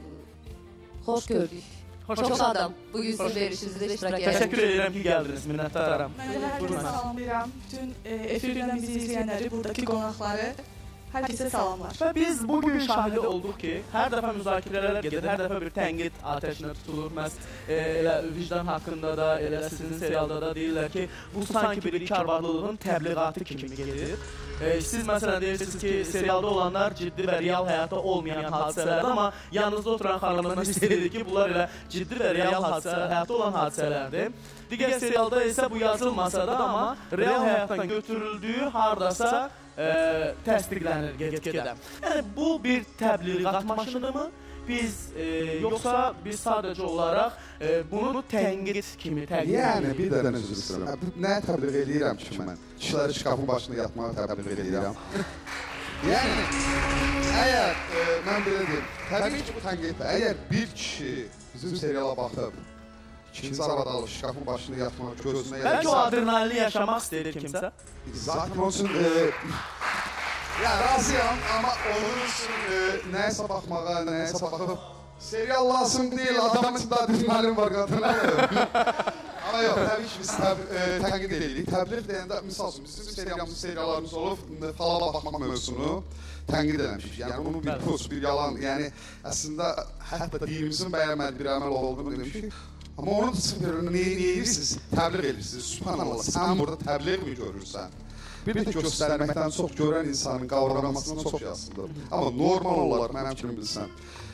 Xoş gördük. Çox şadam. Bugün sizin verişinizdə iştirak edirəm. Təşəkkür edirəm ki, gəldiniz. Minnətdaram. Mən də hər kəsə salamlayıram. Bütün efirdən bizi izləyənləri, buradakı qonaqları. Hər kəsə salamlar. Və biz bugün şahidi olduq ki, hər dəfə müzakirələr gedir, hər dəfə bir tənqid atəşinə tutulur. Məhz elə vicdan haqqında da, elə sizin serialda da deyirlər ki, bu sanki bir ikarvarlılığın təbliğatı kimi gedir. Siz məsələn deyirsiniz ki, serialda olanlar ciddi və real həyatda olmayan hadisələrdir, amma yanınızda oturan xanımlarına istəyirik ki, bunlar elə ciddi və real həyatda olan hadisələrdir. Digər serialda isə bu yazılmasa da, amma real həyatdan götürüldüyü hardasa təsdiqlənir get-gedə. Yəni, bu bir təbliğat maşınıdırmı? Biz, yoxsa biz sadəcə olaraq bunu tənqid kimi təbliğ edirik? Yəni, bir dənə üzr istəyirəm. Nəyə təbliğ edirəm ki mən? Kişiləri şkafın başında yatmağa təbliğ edirəm. Yəni, əgər, mən belə deyim, təbii ki, bu tənqiddir. Əgər bir kişi bizim seriala baxıb, İkinci arada alıb şkafın başında yatmaq, gözünə yerləsə... Bəlkə o adrenalini yaşamaq istəyir kimsə? Zaten onun üçün... razıyam, amma onun üçün nəyəsə baxmağa, nəyəsə baxıb... Serial lazım deyil, adamın içində adrenalin var, qadınlar. Amma yox, təbii ki, biz tənqid edirik. Təbliğ deyəndə, misal üçün, bizim seriallarımız olub, falala baxmaq mövzusunu tənqid eləmişik. Yəni, onun bir pus, bir yalan, yəni, əslində, hətta dinimizin bəyənməli bir əməl olduğunu demişik. Amma onu da çıxıb niyə edirsiniz? Təbliğ edirsiniz. Subhanallah, sən burada təbliğ mi görürsən? Bir də göstərməkdən çox görən insanın qavramasından çox yazsındır. Amma normal olaraq, mənim kimi bilsən,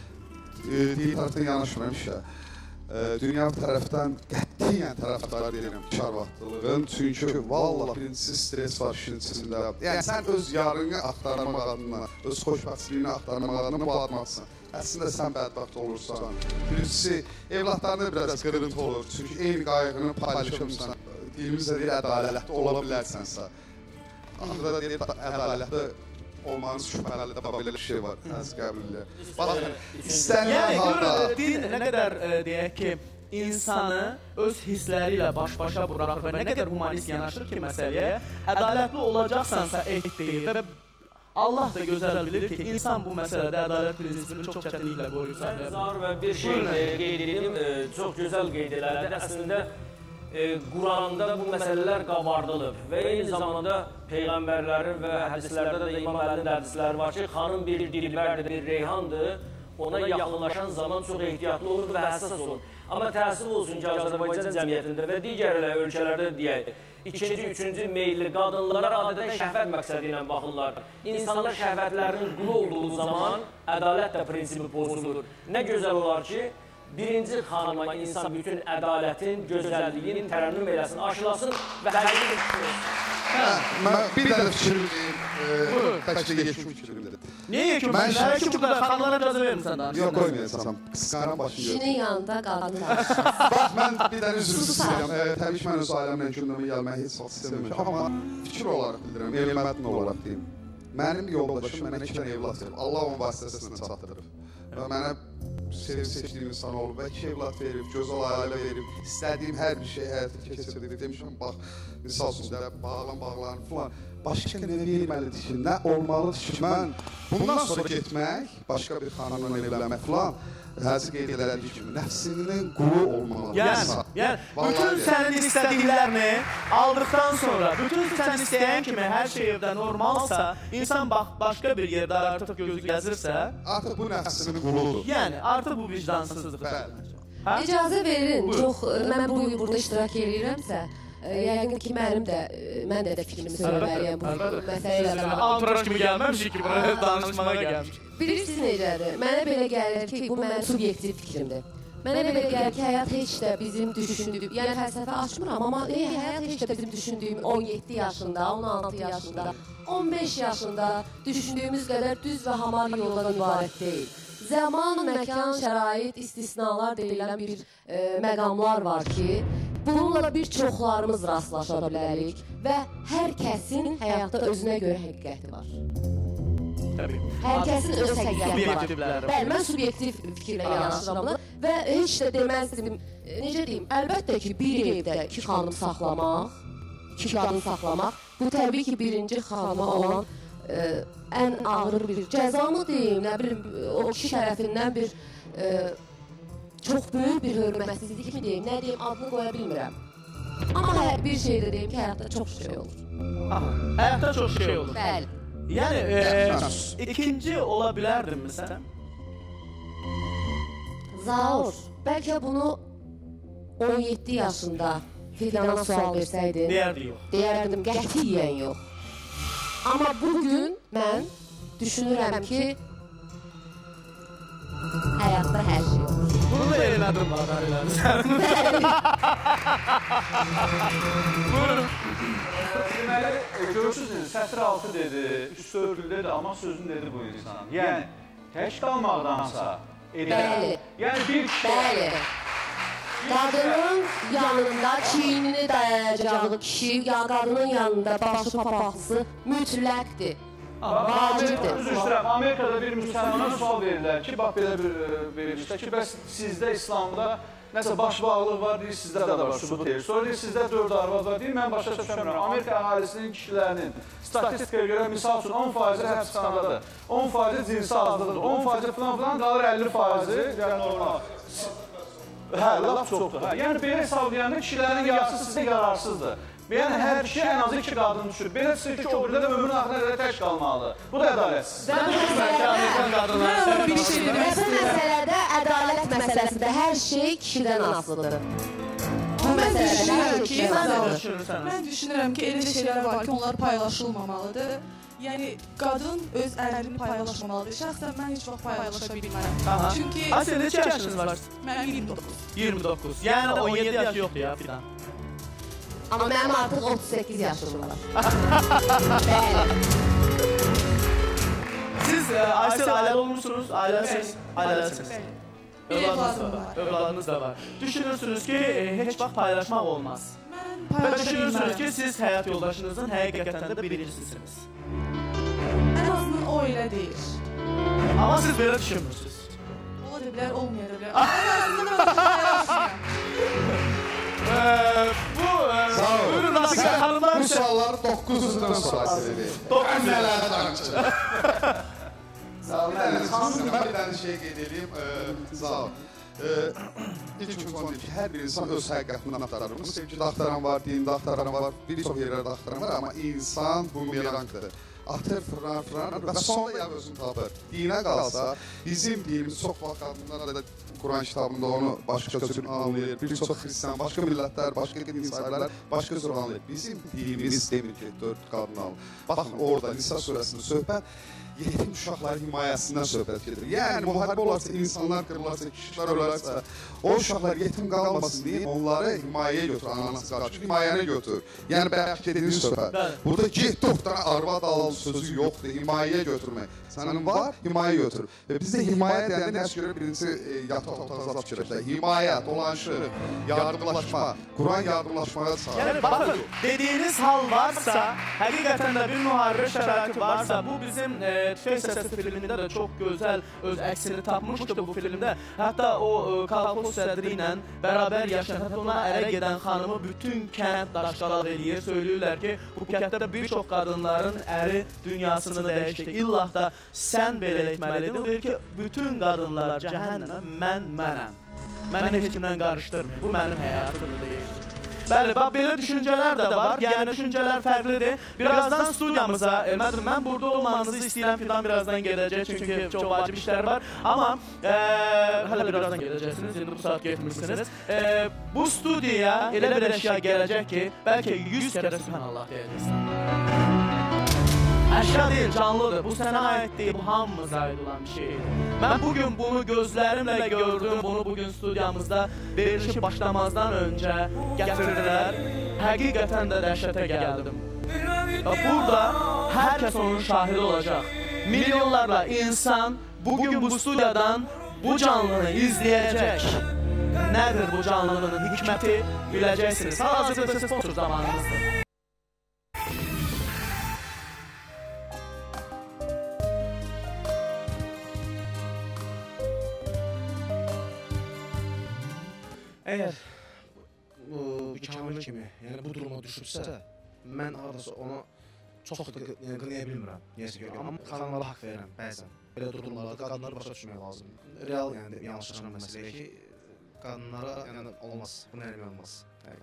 deyil tərəfdən yanaşmıram işə. Dünya tərəfdən qətiyyən tərəfdar deyirəm karvatlılığın. Çünki vallah birincisi stres var işin içində. Yəni sən öz yarını axtarmaq adına, öz xoşbəxtliyini axtarmaq adına bu admasın. Əslində sən bədbəxt olursan. Birincisi, evlatlarında biraz qırıntı olur. Çünki eyni qayğını paylaşımsan. Dilimizdə deyir, ədalətli ola bilərsənsə. Axırda deyir, ədalətli olmanız şübhəlidir, belə bir şey var, əziz qəbullər. Baxın, istənilən halda... Yəni, nə qədər deyək ki, insanı öz hissləri ilə baş-başa buraxır və nə qədər humanist yanaşır ki, məsələyə, ədalətli olacaqsansa et deyir və Allah da gözəl bilir ki, insan bu məsələdə ədalət prinsipini çox çətinliklə qoruyursa. Zahir və bir şey qeyd edim, çox gözəl qeyd elədi. Əslində, Quranda bu məsələlər qabardılıb və eyni zamanda Peyğəmbərlərin və hədislərdə də İmam Əlinin hədisləri var ki, xanım bir dilbərdir, bir reyhandır, ona yaxınlaşan zaman çox ehtiyatlı olur və həssas olur. Amma təəssüf olsun ki, Azərbaycan cəmiyyətində və digər ölkələrdə deyək, ikinci, üçüncü meyilli qadınlara adətən şəhvət məqsədi ilə baxırlar. İnsanlar şəhvətlərinin qulu olduğu zaman ədalət də prinsipi pozulur. Nə gözəl olar ki, birinci xanıma insan bütün ədalətin, gözəlliyin, tərənnüm eləsin, aşılasın və həqiqi bir fikir olsun. Bir dənə fikrim deyim, bəlkə də yekun fikrimdir. Niyə yekun fikrimdir? Bəlkə burada xanımlara icazə vermirsən daha? Yox, qoymayasam, qısqaram başını görürəm. Kişinin yanında qadın danışır. Bax, mən bir dənə üzr istəyirəm. Təbii ki, mən öz ailəmlə gündəmə gəlməyi heç vaxt istəməmişəm. Amma fikir olaraq bildirəm, elmətn olaraq deyim. Mənim yoldaşım mənə 2 dənə evlat verib, Allah onun vasitəsindən çatdırıb. Və mənə sevib seçdiyim insan olub və 2 evlat verib, gözəl ailə verib, istədiyim hər bir şey həyata keçirib. Demişəm, bax, misal sözlərə bağlan filan. Başqa nə verməlidir ki, nə olmalıdır ki, mən bundan sonra getmək, başqa bir xanımla evlənmək filan, Həzi qeyd elədiyi kimi, nəfsinin qulu olmalı. Yəni, bütün sənin istədiklərini aldıqdan sonra, bütün sən istəyən kimi hər şey evdə normalsa, insan başqa bir yerdə artıq gözü gəzirsə, artıq bu nəfsinin quludur. Yəni, artıq bu vicdansızlıqdır. İcazə verin, mən bu gün burada iştirak edirəmsə, yəqin ki, mən də fikrimi söyləməliyəm bu məsələ ilə. Antraş kimi gəlməmişik ki, buraya danışmağa gəlmişik. Bilirsiniz necədir? Mənə belə gəlir ki, bu mənim subyektiv fikrimdir. Mənə belə gəlir ki, həyat heç də bizim düşündüyüm, yəni fəlsəfə açmıram, amma həyat heç də bizim düşündüyüm 17 yaşında, 16 yaşında, 15 yaşında düşündüyümüz qədər düz və hamar yoldan ibarət deyil. Zaman, məkan, şərait, istisnalar deyilən bir məqamlar var ki, bununla bir çoxlarımız rastlaşa bilərik və hər kəsin həyatda özünə görə həqiqəti var. Hər kəsin öz həqiqəti var. Bəli, mən subyektiv fikirlə yanaşıram buna və heç də deməzdim, necə deyim, əlbəttə ki, bir evdə 2 xanım saxlamaq, 2 qadın saxlamaq, bu təbii ki, birinci xanıma olan ən ağır bir cəza mı deyim, nə bilim, o kişi tərəfindən bir çox böyük bir hörmətsizlik mi deyim, nə deyim, adını qoya bilmirəm. Amma bir şey də deyim ki, həyatda çox şey olur. Həyatda çox şey olur. Bəli. Yəni, ikinci ola bilərdinmi sən? Zaur, bəlkə bunu 17 yaşında Fidan'a sual versəydin, deyərdim, qətiyyən yox. Amma bugün mən düşünürəm ki, həyatda hər şey olur. Bunu da elədim, qadar elədim. Buyurun. Deməli, görürsünüz, sətr altı dedi, üstü örgülü dedi, amma sözünü dedi bu insan. Yəni, tək qalmaqdansa edər. Yəni, bir Bəli. Qadının yanında çiynini dayayacağı kişi, qadının yanında başı papaqlısı mütləqdir. Vacibdir. Üzr istəyirəm, Amerikada bir müsəlmana sual verirlər ki, bax belə verilmişlər ki, bəs sizdə İslamda nəsə baş bağlıq var, deyir, sizdə də var, sübut deyir. Sonra deyir, sizdə 4 arvad var, deyir, mən başa düşmürəm. Amerika əhalisinin kişilərinin statistikaya görə, misal üçün 10% həbsxanadadır, 10% cinsi azlıqdır, 10% filan qalır 50%, yəni normal. Hə, laf çoxdur. Yəni, belə hesablayanda kişilərin yarısı sizdə yararsızdır. Yəni, hər kişi ən azı 2 qadın düşür. Belə çıxır ki, o birdə də ömrün axırına qədər tək qalmalıdır. Bu da ədalətsiz. Bu məsələdə ədalət məsələsində hər şey kişidən asılıdır. Mən düşünürəm ki, elə şeylər var ki, onlar paylaşılmamalıdır. Yəni, qadın öz əlini paylaşmamalıdır. Şəxsən mən heç vaxt paylaşa bilmərəm. Çünki... Asiya, neçə yaşınız var? Mənim 29. 29. Yəni, 17 yaş yoxdur ya, filan. Amma mənim artıq 38 yaşım var. Bəli. Siz Asiya ailəli olmuşsunuz, ailəsiniz. Övladınız da var. Düşünürsünüz ki, heç vaxt paylaşmaq olmaz. Və düşünürsünüz ki, siz həyat yoldaşınızın həqiqətən də birincisisiniz. Ən azından o elə deyir. Amma siz belə düşünmürsünüz. Ola da bilər, olmaya da bilər. Ən azından mən paylaşmıyorum. Bu sualları 900-dən sonra istədik. 900 nələrdə danışacaq. Sağ olun. Mən bir dənə şey qeyd edeyim. Sağ olun. İlk gün son deyil ki, hər bir insan öz həqiqətini axtarır. Bunu sevgide axtaran var, dində axtaran var, bir çox yerlərdə axtaran var, amma insan bumerangdır. Atır, fırlar və sonra ya özünü tapır. Dinə qalsa, bizim dinimiz çox vaxt qadınlar da Quran kitabında onu başqa cür anlayır. Bir çox xristiyan, başqa millətlər, başqa din sahiblər başqa cür anlayır. Bizim dinimiz demir ki, 4 qadın alır. Baxın, orada Nisa surəsində söhbət yetim uşaqların himayəsindən söhbət gedir. Yəni, müharibə olarsa, insanlar qırılarsa, kişilər ölərsə, o uşaqlar yetim qalmasın deyib, onları himayəyə götür, ananası qarşı himayəni götür. Yəni, bəlkə dediyiniz söhbət. Burada get doktora arvad alal sözü yoxdur, himayəyə götürmək. Sənin var, himayə götür. Və bizdə himayə deyəndə nəsə görə birincisi yataq otaqlar fikirləşdir. Himayə, dolanışıq, yardımlaşma, Quran yardımlaşmaya çağırır. Yəni, baxın, dediyiniz hal varsa, həqiqətən də bir müharibə şəraiti varsa, bu bizim Tüfək Səsi filmində də çox gözəl öz əksini tapmışdı bu filmdə. Hətta o kolxoz sədri ilə bərabər yaşayan, hətta ona ərə gedən xanımı bütün kənd daşqalaq eləyir. Söyləyirlər ki, bu kənddə bir çox qadınların əri dünyasını dəyişdi. İllah da sən belə etməliydin. O deyir ki, bütün qadınlar cəhənnəmə, mənəm. Məni heç kimlə qarışdırmır. Bu mənim həyatımdır deyir. Bəli, bax, belə düşüncələr də var. Yəni, düşüncələr fərqlidir. Birazdan studiyamıza, mən burada olmanızı istəyirəm, Fidan birazdan gedəcək, çünki çox vacib işlər var. Amma hələ birazdan gedəcəksiniz, indi bu saat getmirsiniz. Bu studiyaya elə bir əşya gələcək ki, bəlkə 100 kərə Sübhanallah deyəcəksən. Əşya deyil, canlıdır. Bu sənə aid deyil, bu hamımıza aid olan bir şeydir. Mən bugün bunu gözlərimlə gördüm, bunu bugün studiyamızda verilişi başlamazdan öncə gətirdilər. Həqiqətən də dəhşətə gəldim. Burada hər kəs onun şahidi olacaq. Milyonlarla insan bugün bu studiyadan bu canlını izləyəcək. Nədir bu canlının hikməti biləcəksiniz. Hal-hazırda siz fotur zamanınızdır. Əgər bu Kamil kimi, yəni bu duruma düşübsə, mən hardasa ona çox da qınaya bilmirəm. Neyəsə görə, amma xanımlara haqq verirəm bəzən. Belə durumlarda qadınları başa düşmək lazımdır. Real, yəni yanlışlaşan məsələyə ki, qadınlara yəni olmaz, bunu eləmək olmaz.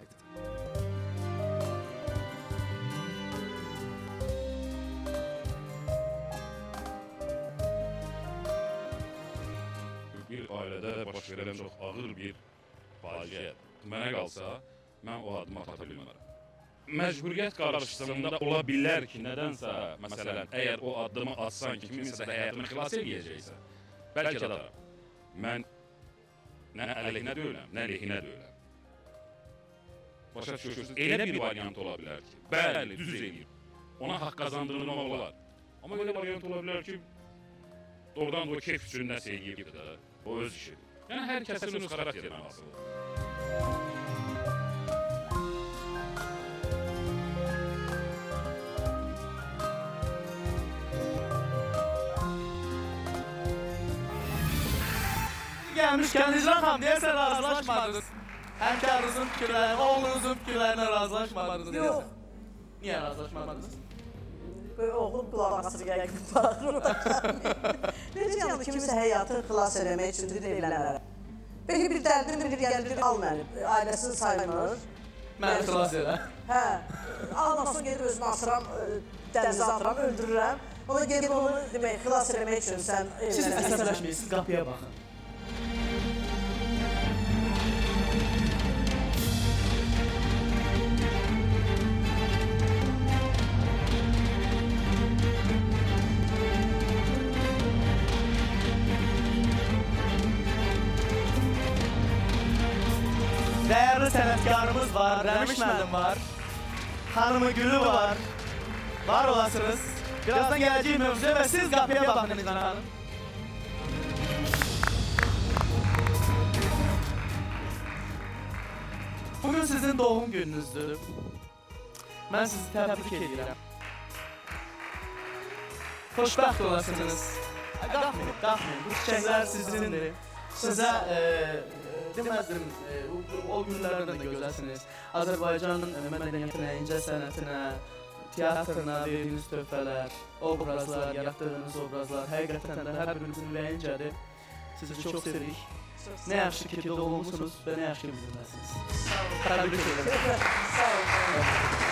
Bir ailədə baş verən çox ağır bir faciə. Mənə qalsa, mən o adımı atata bilmərəm. Məcburiyyət qarşısında ola bilər ki, nədənsə, məsələn, əgər o addımı atsan ki, kiminsə də həyatını xilas eləyəcəksə, bəlkə də ataram. Mən nə əleyhinə deyiləm, nə lehinə deyiləm. Başa düşürsünüz, elə bir variant ola bilər ki, bəli, düz eləyir. Ona haqq qazandırmaq olar. Amma elə variant ola bilər ki, doğrudan da o keyf üçün nəsə eləyib də, o öz işidir. Yəni, hər kəsin öz xarakterinə asılıdır. Gəlmişkən, Hicran xanım, deyərsən razılaşmadınız. Həmkarınızın fikirlərini, oğlunuzun fikirlərinə razılaşmadınız deyərsən. Niyə razılaşmadınız? Oğlum qulaq asır gəlib baxır, o da gəlmir. Necə yəni, kimisə həyatını xilas eləmək üçündür evlənərəm. Belki bir dərdim bilir, gəlir, al məni, ailəsini saymır. Məni xilas elə. Hə, almasın gedib özümü atıram, dənizə atıram, öldürürəm. Ona gedib onu demək, xilas eləmək üçün sən evlənərəm. Siz əsəbləşməyin, siz qapıya baxın. Dəyərli sənətkarımız var, Rəmiş müəllim var, xanımı Gülü var, var olasınız. Birazdan gələcək mövzuya və siz qapıya baxın Nizan xanım. Bugün sizin doğum gününüzdür. Mən sizi təbrik edirəm. Xoşbəxt olasınız. Qalxmayın, bu çiçəklər sizindir. Sizə deməzdim, o günlərdə də gözəlsiniz. Azərbaycanın mədəniyyətinə, incəsənətinə, teatrına verdiyiniz töhfələr, obrazlar, yaratdığınız obrazlar, həqiqətən də hər birinin ürəyincədir. Sizi çox sevirik. Nə yaxşı ki, doğulmuşsunuz və nə yaxşı ki, bizimləsiniz. Təbrik edirəm. Sağ olun.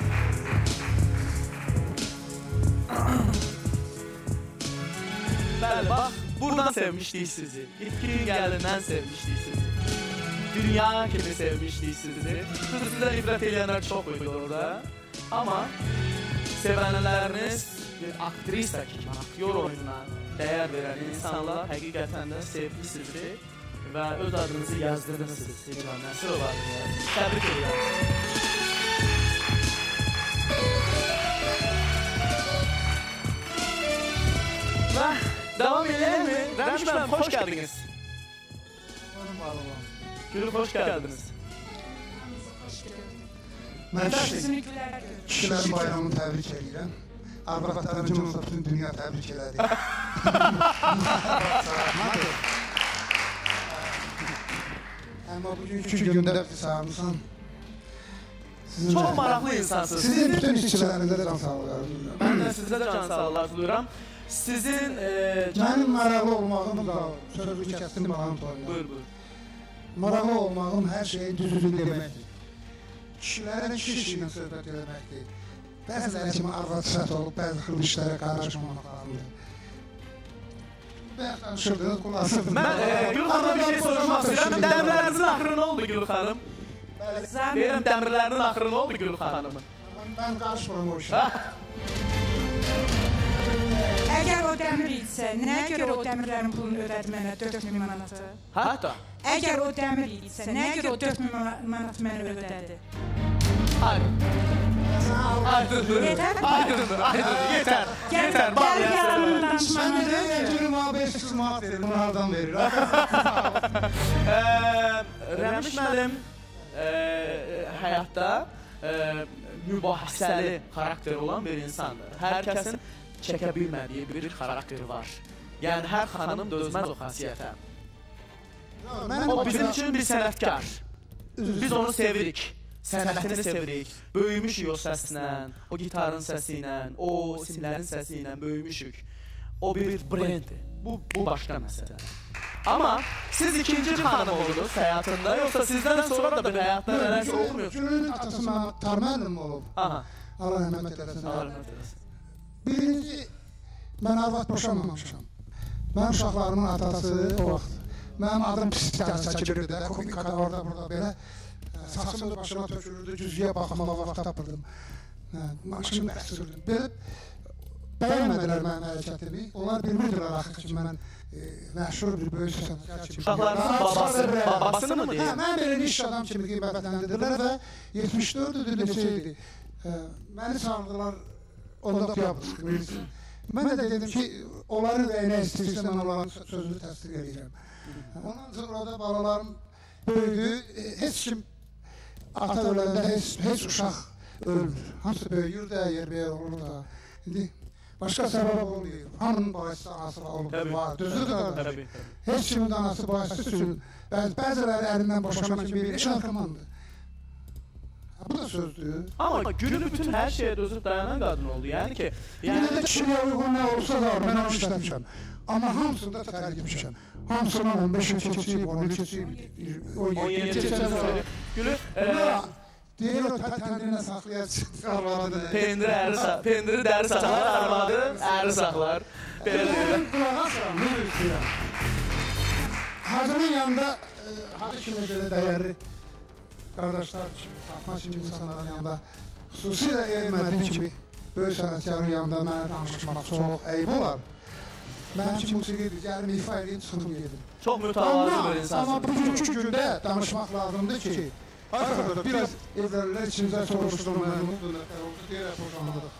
Bəli, bax, buradan sevmişdik sizi. İtkin gəlindən sevmişdik sizi. Dünya kimi sevmişdik sizi. Sizdən ibrət eləyənlər çox idi orada. Amma sevənləriniz bir aktrisa kimi, aktyor oyununa dəyər verən insanlar həqiqətən də sevdi sizi və öz adınızı yazdırırsınız. Hicran Nəsirova adını. Təbrik edirəm. Və devam edelim mi? Rəmiş müəllim, xoş gəldiniz. Gülüm, xoş gəldiniz. Mən kişilərin bayramını təbrik edirəm. Arvadlarım olsa bütün dünya təbrik elədi. Amma bugünkü gündə sağımsan, Çox maraqlı insansınız. Sizin bütün işçilərinizə can sağlığı arzulayıram. Mən də sizə can sağlığı arzulayıram. Sizin... Mənim maraqlı olmağım da, sözü kəsdim bağım toyuna. Buyur, buyur. Maraqlı olmağım hər şeyin düzülü deməkdir. Kişilərin kişi ilə söhbət eləməkdir. Bəziləri kimi arvad səhət olub, bəzi xırda işlərə qarışmamaqlardır. Bəzi danışırdınız, qulasırdınız. Mən Gülxan'a bir şey soruşmaq istəyirəm. Dəmirlərinizin axırı nə oldu Gülxanım? Deyirəm, dəmirlərinin axırı nə oldu Gülxanımın? Mən qarışmıram o işə. Əgər o dəmir idisə, nəyə görə o dəmirlərin pulunu ödədi mənə 4000 manatı? Hətta? Əgər o dəmir idisə, nəyə görə o 4000 manatı mənə ödədi? Aydındır, yetər. Mən də görüm abi 500 manat verir, bunu hardan verir? Rəmiş müəllim həyatda mübahisəli xarakteri olan bir insandır. Hər kəsin çəkə bilmədiyi bir xarakteri var. Yəni, hər xanım dözməz o xasiyyətə. O bizim üçün bir sənətkar. Biz onu sevirik. Sənətini sevirik. Böyümüşük o səslə, o gitarın səsi ilə, o simlərin səsi ilə böyümüşük. O bir brenddir. Bu başqa məsələ. Amma siz ikinci xanım oldunuz həyatında, yoxsa sizdən sonra da bir həyatda nələrsə olmuyor? Günün atası mənə tar müəllim olub. Allah rəhmət eləsin. Birinci, mən arvad boşanmamışam. Mənim uşaqlarımın atası o vaxt. Mənim adım pis çəkilirdi də, komikada orada burada belə. Saçımda başıma tökülürdü, cüzüyə baxmağa vaxt tapırdım. Maşını bəstirdim. Belə bəyənmədilər mənim hərəkətimi. Onlar bilmirdirlər axı ki, mən məşhur bir böyük sənətkar kimi. Uşaqlarınızın babasını mı deyir? Mən belə iş adam kimi qiymətləndirdirlər və 74 idi, neçə idi. Məni çağırdılar, onda qiyabıqı bilirsin. Mən də dedim ki, onların rəyinə istəyirsə, mən onların sözünü təsdiq edirəm. Ondan sonra da balalarım böyüdü, heç kim ata öləndə heç uşaq ölmür. Hamısı böyüyür də, yer beyer olur da. İndi başqa səbəb olmuyor. Hanının bahisi anası olub, var, düzdür qardaş. Heç kimin anası bahisi üçün, bəziləri əlindən boşamaq kimi bir iş arxamandır. Bu da sözdür. Amma günü bütün hər şeyə dözüb dayanan qadın oldu. Yəni ki... Yine də kişiliyə uyğun nə olursa da var, mən onu işləmişəm. Amma hamısında tətər gitmişəm. Hamısından 15 il keçib, 13 keçib, 17 keçib. Gülü... Deyir o təndirinə saxlayacaq arvadı. Pendiri dəri saxlar, arvadı əri saxlar. Belə deyirəm. Qulaq asıram, bunu istəyirəm. Hacının yanında, hacı kimi belə dəyərli qardaşlar kimi, Fatma kimi insanların yanında, xüsusilə Ermədin kimi böyük sənətkarın yanında mənə danışmaq çox eyb olar. Mənim ki, musiqidir, gəlim ifa edeyim, çıxım gedim. Çox mütəvazı bir insansın. Amma bugünkü gündə danışmaq lazımdır ki, arkadaşlar, biraz evlərlər içinizə soruşturmayın, deyərək boşanmadıq.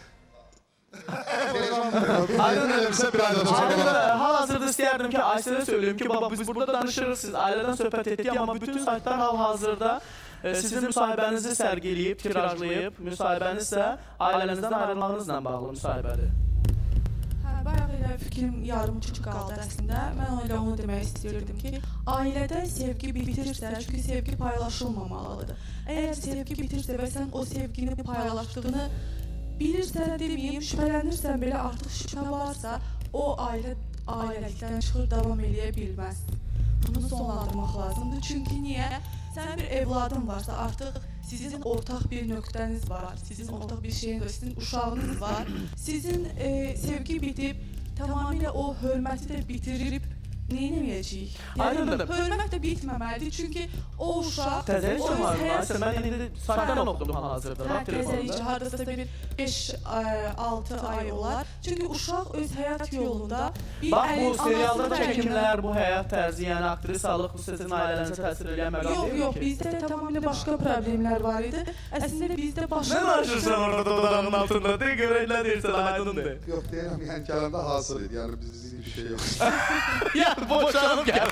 Hal-hazırda istəyərdim ki, Aysel'e söyleyeyim ki, baba biz burada danışırıq, siz ailədən söhbət etdik, amma bütün saytlar hal-hazırda sizin müsahibənizi sərgiləyib, tirajlayıb, müsahibəniz isə ailənizdən ayrılmağınızla bağlı müsahibədir. Bayaq elə fikrim yarımçıq qaldı əslində. Mən elə onu demək istəyirdim ki, ailədə sevgi bitirsə, çünki sevgi paylaşılmamalıdır. Əgər sevgi bitirsə və sən o sevgini paylaşdığını bilirsən, deməyim, şübhələnirsən belə artıq şübhə varsa, o ailəlikdən çıxır, davam eləyə bilməz. Bunu sonlandırmaq lazımdır. Çünki niyə? Sənin bir evladın varsa, artıq sizin ortaq bir nöqtəniz var, sizin ortaq bir şeyin var, sizin uşağınız var. Sizin sevgi bitib, tamamilə o hörməti də bitirib, neynəməyəcəyik? Yəni, hörmət də bitməməlidir, çünki o uşaq... Təzəli üçün var mı? Mən indi saytdan oxudum hal-hazırda, bax telefonda. Təzəli üçün haradasa bir 5-6 ay olar. Çünki uşaq öz həyat yolunda... Bax, bu serialda çəkimlər, bu həyat tərzi, yəni aktrisalıq, bu sizin ailələrinizə təsir edən məqam deyil mi ki? Yox, bizdə tamamilə başqa problemlər var idi. Əslində bizdə başqa... Nə danışırsan orada dodağının altında? Deyil, görək nə deyirsən, aydındır. Yox, deyirəm, yəni gələndə hazır idi, yəni bizlik bir şey yox. Yəni, boşanıb gəl.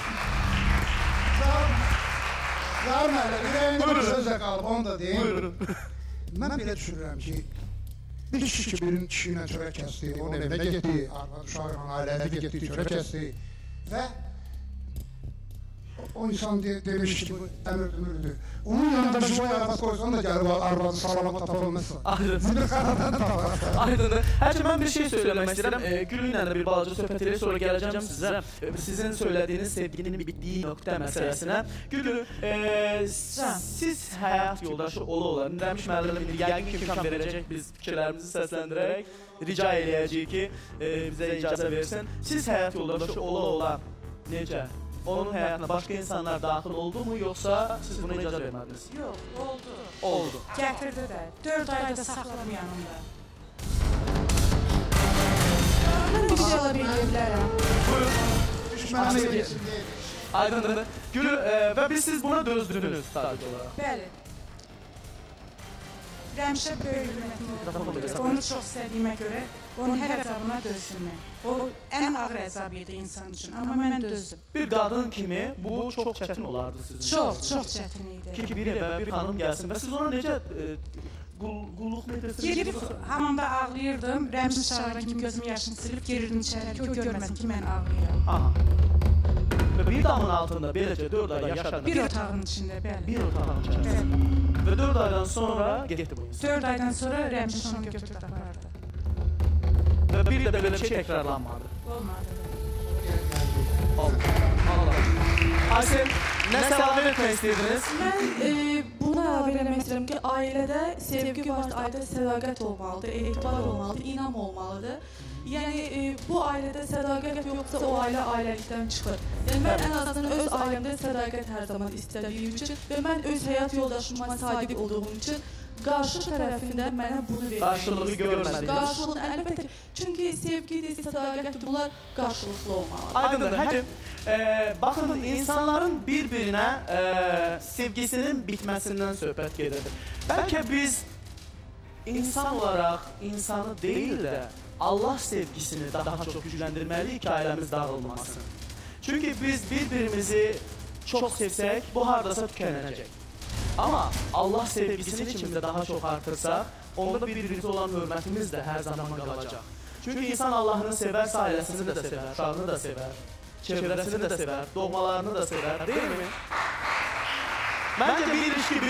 Zahir müəllim, ürəyimdə bir sözlə qalıb, onu da deyim. Mən belə düşünürəm ki, bir kişi ki, birinin kişi ilə çörək kəsdi, onun evinə getdi, arvad uşaq ilə ailədə getdi, çörək kəsdi və o insan demiş ki bu Əmir Dümürdür. Onun yanında bir boy arabası koysan da gəlib arvadı salamat tapılmazsa. Aydındır. Hətta mən bir şey söyləmək istəyirəm. Gülü ilə də bir balaca söhbət edək, sonra gələcəm sizə. Sizin söylədiyiniz sevginin bitdiyi nöqtə məsələsinə. Gülü, siz həyat yoldaşı ola-ola, Rəmiş müəllim yəqin ki, imkan verəcək, biz fikirlərimizi səsləndirərək rica eləyəcəyik ki, bizə icazə versin. Siz həyat yoldaşı ola-ola necə? Onun həyatına başqa insanlar daxil oldu mu, yoxsa siz buna icazə vermədiniz? Yox, oldu. Oldu. Gətirdi də. 4 ayda saxladım yanımda. Mən bir şey ala bilərəm. Buyurun. Aydındır. Gülü, və biz siz buna dözdünüz sadəcə olaraq. Bəli. Rəmişə böyük hürmətim oldu. Onu çox istədiyimə görə, onun hər əzabına dözdüm mən. O, ən ağır əzab idi insan üçün, amma mən dözdüm. Bir qadın kimi bu çox çətin olardı sizin. Çox çətin idi. Ki, bir evə bir xanım gəlsin və siz ona necə qulluq mu edirsiniz? Girib hamamda ağlayırdım, Rəmişin çağıran kimi gözümü yaşını silib girirdim içəri ki, o görməsin ki, mən ağlayıram. Aha. Və bir damın altında beləcə 4 ay yaşadınız. Bir otağın içində, bəli. Bir otağın içində. Və 4 aydan sonra getdi bu insan. 4 aydan sonra Rəmiş onu götürüb aparardı. Və bir də belə bir şey təkrarlanmadı. Olmadı. Allah. Aysel, nəsə əlavə etmək istəyirdiniz? Mən buna əlavə eləmək istəyirəm ki, ailədə sevgi varsa, ailədə sədaqət olmalıdır, etibar olmalıdır, inam olmalıdır. Yəni, bu ailədə sədaqət yoxsa o ailə ailəlikdən çıxır. Yəni, mən ən azından öz ailəmdə sədaqət hər zaman istədiyim üçün və mən öz həyat yoldaşıma sadiq olduğum üçün qarşı tərəfindən mənə bunu verir. Qarşılığı görmədiniz. Qarşılığı, əlbəttə. Çünki sevgidir, sədaqətdir, bunlar qarşılıqlı olmalıdır. Aydındır, həcim. Baxın, insanların bir-birinə sevgisinin bitməsindən söhbət gedir. Bəlkə biz insan olaraq insanı deyil də, Allah sevgisini daha çox gücləndirməliyik ki, ailəmiz dağılmasın. Çünki biz bir-birimizi çox sevsək, bu hardasa tükənəcək. Amma Allah sevgisini içimizdə daha çox artırsaq, onda bir-birimizə olan hörmətimiz də hər zaman qalacaq. Çünki insan Allahını sevərsə, ailəsini də sevər, uşağını da sevər, çevrəsini də sevər, doğmalarını da sevər, deyilmi? Məncə bir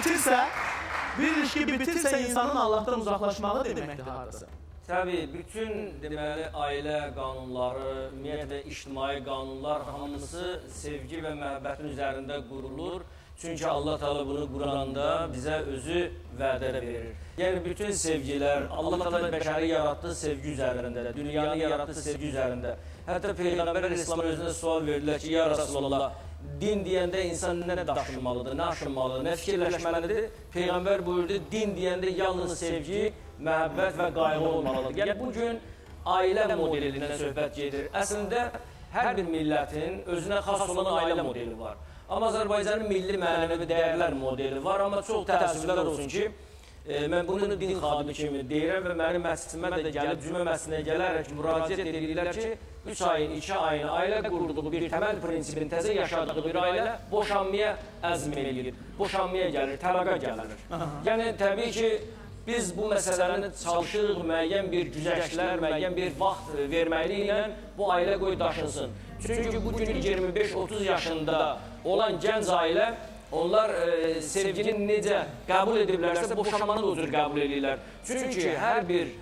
ilişki bitirsə, insanın Allahdan uzaqlaşmağı deməkdir hardasa. Təbii, bütün deməli ailə qanunları, ümumiyyətlə ictimai qanunlar hamısı sevgi və məhəbbətin üzərində qurulur. Çünki Allah Teala bunu quranda bizə özü vədə verir. Yəni bütün sevgilər Allah Teala bəşəri yaratdığı sevgi üzərində, dünyanı yaratdığı sevgi üzərində. Hətta Peyğəmbər İslamın özünə sual verdilər ki, ya Rasulallah, din deyəndə insan nə daşınmalıdır, nə aşınmalıdır, nə fikirləşməlidir? Peyğəmbər buyurdu, din deyəndə yalnız sevgi, məhəbbət və qayğı olmalıdır. Yəni, bugün ailə modelindən söhbət gedir. Əslində, hər bir millətin özünə xas olan ailə modeli var. Amma Azərbaycanın milli mənəvi dəyərlər modeli var. Amma çox təəssüflər olsun ki, mən bunu din xadimi kimi deyirəm və mənim məscidimə də gəlib, cümə məscidinə gələrək müraciət edirlər ki, 3 ayın, 2 ayın ailə qurduğu bir təməl prinsipin təzə yaşadığı bir ailə boşanmaya əzm edir, boşanmaya gəlir, təlaqa gəlir. Yəni, təbii ki, biz bu məsələni çalışırıq, müəyyən bir güzəştlər, müəyyən bir vaxt verməklə bu ailə qoy daşınsın. Çünki bugün 25-30 yaşında olan gənc ailə, onlar sevginin necə qəbul ediblərsə, boşanmanı da o cür qəbul edirlər. Çünki hər bir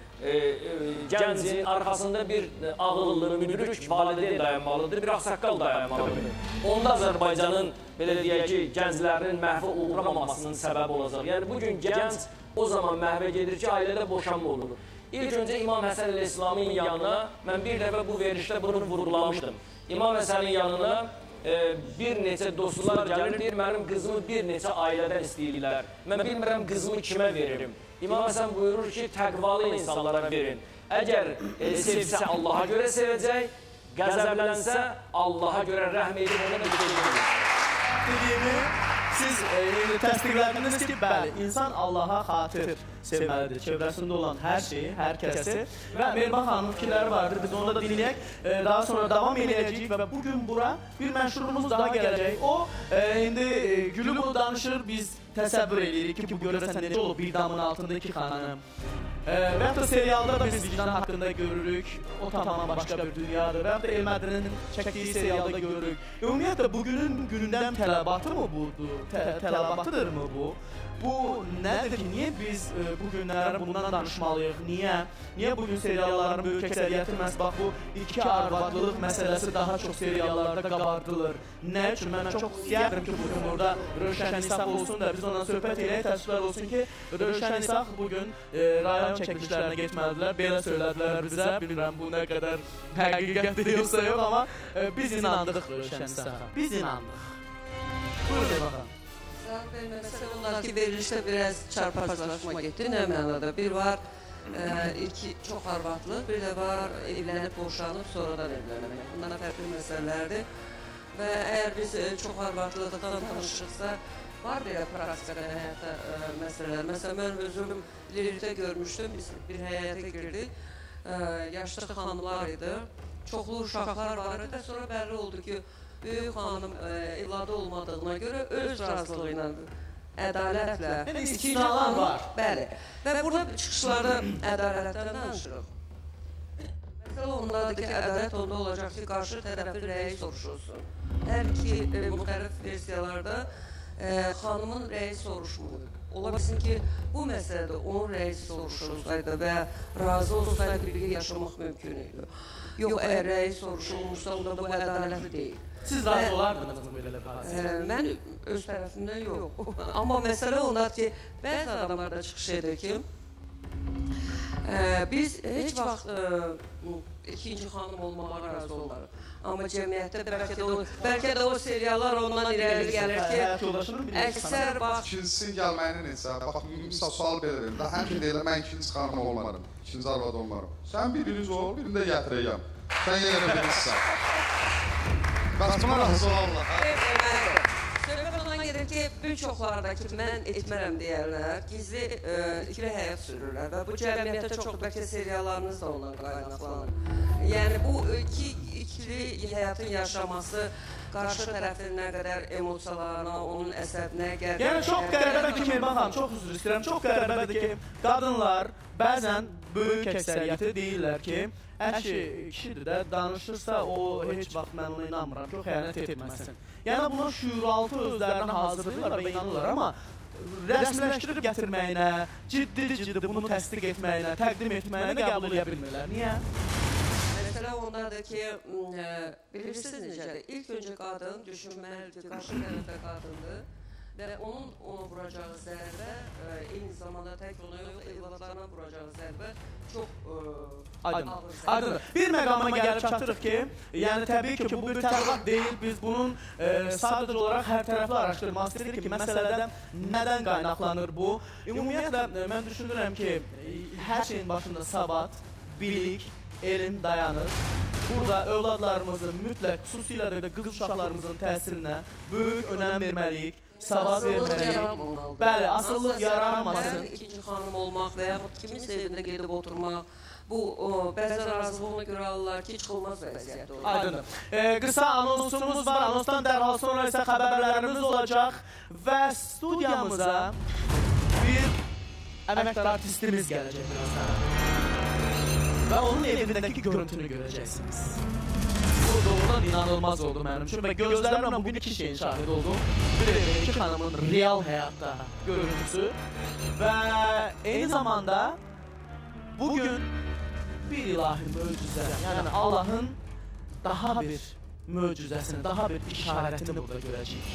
gəncin arxasında bir ağıllı, müdrik valideyn dayanmalıdır, bir ağsaqqal dayanmalıdır. Onda Azərbaycanın, belə deyək ki, gənclərinin məhvə uğramamasının səbəbi olacaq. Yəni, bugün gənc o zaman məhvə gedir ki, ailədə boşanma olur. İlk öncə İmam Həsən əl-İslamın yanına, mən bir dəfə bu verilişdə bunu vurgulamışdım. İmam Həsənin yanına bir neçə dostlar gəlir, deyir, mənim qızımı bir neçə ailədən istəyirlər. Mən bilmirəm qızımı kimə veririm. İmam Həsən buyurur ki, təqvalı insanlara verin. Əgər sevsə Allaha görə sevəcək, qəzəblənsə Allaha görə rəhm edib ona bir şey verir. Dediyimi siz təsdiqlədiniz ki, bəli, insan Allaha xatir sevməlidir. Çevrəsində olan hər şeyi, hər kəsi və Mehriban xanımın fikirləri vardır. Biz onu da dinləyək, daha sonra davam edəcəyik və bugün bura bir məşhurumuz daha gələcək. O, indi Gülü bunu danışır, biz təsəvvür edirik ki, bu görəsən necə olub bir damın altında iki xanım. Və ya da serialda da biz vicdan haqqında görürük. O tamam başqa bir dünyadır. Və ya da Elmədinin çəkdiyi serialda görürük. Ümumiyyətlə bugünün gündəm tələbatı mı budur? Tələbatıdır mı bu? Bu nədir ki, niyə biz bu günləri bundan danışmalıyıq? Niyə bugün serialların böyük əksəriyyəti məhz bax bu iki arvadlılıq məsələsi daha çox seriallarda qabardılır? Nə üçün? Mən çox istəyərdim ki, bugün burada Rövşən İsaq olsun da biz ondan söhbət eləyək, təəssüflər olsun ki, Rövşən İsaq bugün rayon çəkilişlərinə getmədilər, belə söylədilər bizə. Bilmirəm bu nə qədər həqiqətdir yoxsa yox, amma biz inandıq Rövşən İsaqa. Biz inandıq. Buyurun baxın. Məsələ olar ki, verilişdə biraz çarpazlaşma getdi. Nə mənada? Bir var ilki çox arvadlıq, bir də var evlənib, boşanıb, sonradan evlənmək. Bunlar fərqli məsələlərdir. Və əgər biz çox arvadlıqdan danışırsa, var belə praktikada həyatda məsələlər. Məsələn, mən özüm Lirikdə görmüşdüm, biz bir həyata girdik. Yaşlı xanımlar idi, çoxlu uşaqlar var idi. Sonra bəlli oldu ki, böyük xanım evladı olmadığına görə öz razılığı ilə, ədalətlə istisnalar var. Bəli. Və burada çıxışlarda ədalətdən danışırıq. Məsələ ondadır ki, ədalət onda olacaq ki, qarşı tərəfin rəyi soruşulsun. Hər iki müxtəlif versiyalarda xanımın rəyi soruşmur. Ola bilsin ki, bu məsələdə onun rəyi soruşulsaydı və razı olsaydı birlikdə yaşamaq mümkün idi. Yox, əgər rəyi soruşulmuşsa, onda bu ədalətli deyil. Siz razı olardınız mı belə bir hadisə? Mən öz tərəfimdən yox. Amma məsələ ondadır ki, bəzi adamlar da çıxış edir ki, biz heç vaxt ikinci xanım olmağa razı olarıq. Amma cəmiyyətdə bəlkə də o seriallar ondan irəli gəlir ki, əksər bax... İkincisinin gəlməyini necə? Bax, misal sual belə verim. Daha həmçin deyirəm, mən ikinci xanım olmaram, ikinci arvad olmaram. Sən biriniz ol, birini də gətirəyəm. Sən yenə birinizsən. Bəs buna razı olarlar. Söhbət ondan gedir ki, bir çoxlarda ki, mən etmərəm deyərlər, gizli ikili həyat sürürlər və bu cəmiyyətdə çox bəlkə seriallarınız da ondan qaynaqlanır. Yəni, bu ikili həyatın yaşaması qarşı tərəfin nə qədər emosiyalarına, onun əsəbinə gəlir. Yəni, çox qəribədir ki, baxam, çox üzr istəyirəm, çox qəribədir ki, qadınlar bəzən böyük əksəriyyəti deyirlər ki, kişidir də, danışırsa o heç vaxt mən ona inanmıram ki, o xəyanət etməsin. Yəni, buna şüuraltı özlərini hazırlayırlar və inanırlar, amma rəsmiləşdirib gətirməyinə, ciddi bunu təsdiq etməyinə, təqdim etməyinə qəbul edə bilmirlər. Niyə? Məsələ ondadır ki, bilirsiniz necədir? İlk öncə qadın düşünməlidir ki, qarşı tərəfə qadındır və onun ona vuracağı zərbə, eyni zamanda tək ona yox, evlatlarına vuracağı zərbə çox ağır zərbə. Aydındır. Bir məqama gəlib çatırıq ki, yəni təbii ki, bu bir təbliğat deyil, biz bunun sadəcə olaraq hər tərəfli araşdırmaq istəyirik ki, məsələdən nədən qaynaqlanır bu? Ümumiyyətlə, mən düşünürəm ki, hər şeyin başında sabat, bilik, elm dayanır. Burada övladlarımızın mütləq, xüsusilə də qız uşaqlarımızın təhsilinə böyük önəm verməliyik. Savab verməliyik. Bəli, asıllıq yaranmasın. İkinci xanım olmaq və yaxud kimin evində gedib oturmaq, bu bəzən razılığına görə alırlar ki, çıxılmaz vəziyyətdə olur. Aydındır. Qısa anonsumuz var, anonsdan dərhal sonra isə xəbərlərimiz olacaq və studiyamıza bir əməkdar artistimiz gələcək birazdan. Və onun evindəki görüntünü görəcəksiniz. Bu doğrudan inanılmaz oldu mənim üçün və gözlərimlə bugün iki şeyin şahid oldum. Bir də iki xanımın real həyatda görüntüsü və eyni zamanda bugün bir ilahi möcüzə, yəni Allahın daha bir möcüzəsini, daha bir işarətini burada görəcəyik.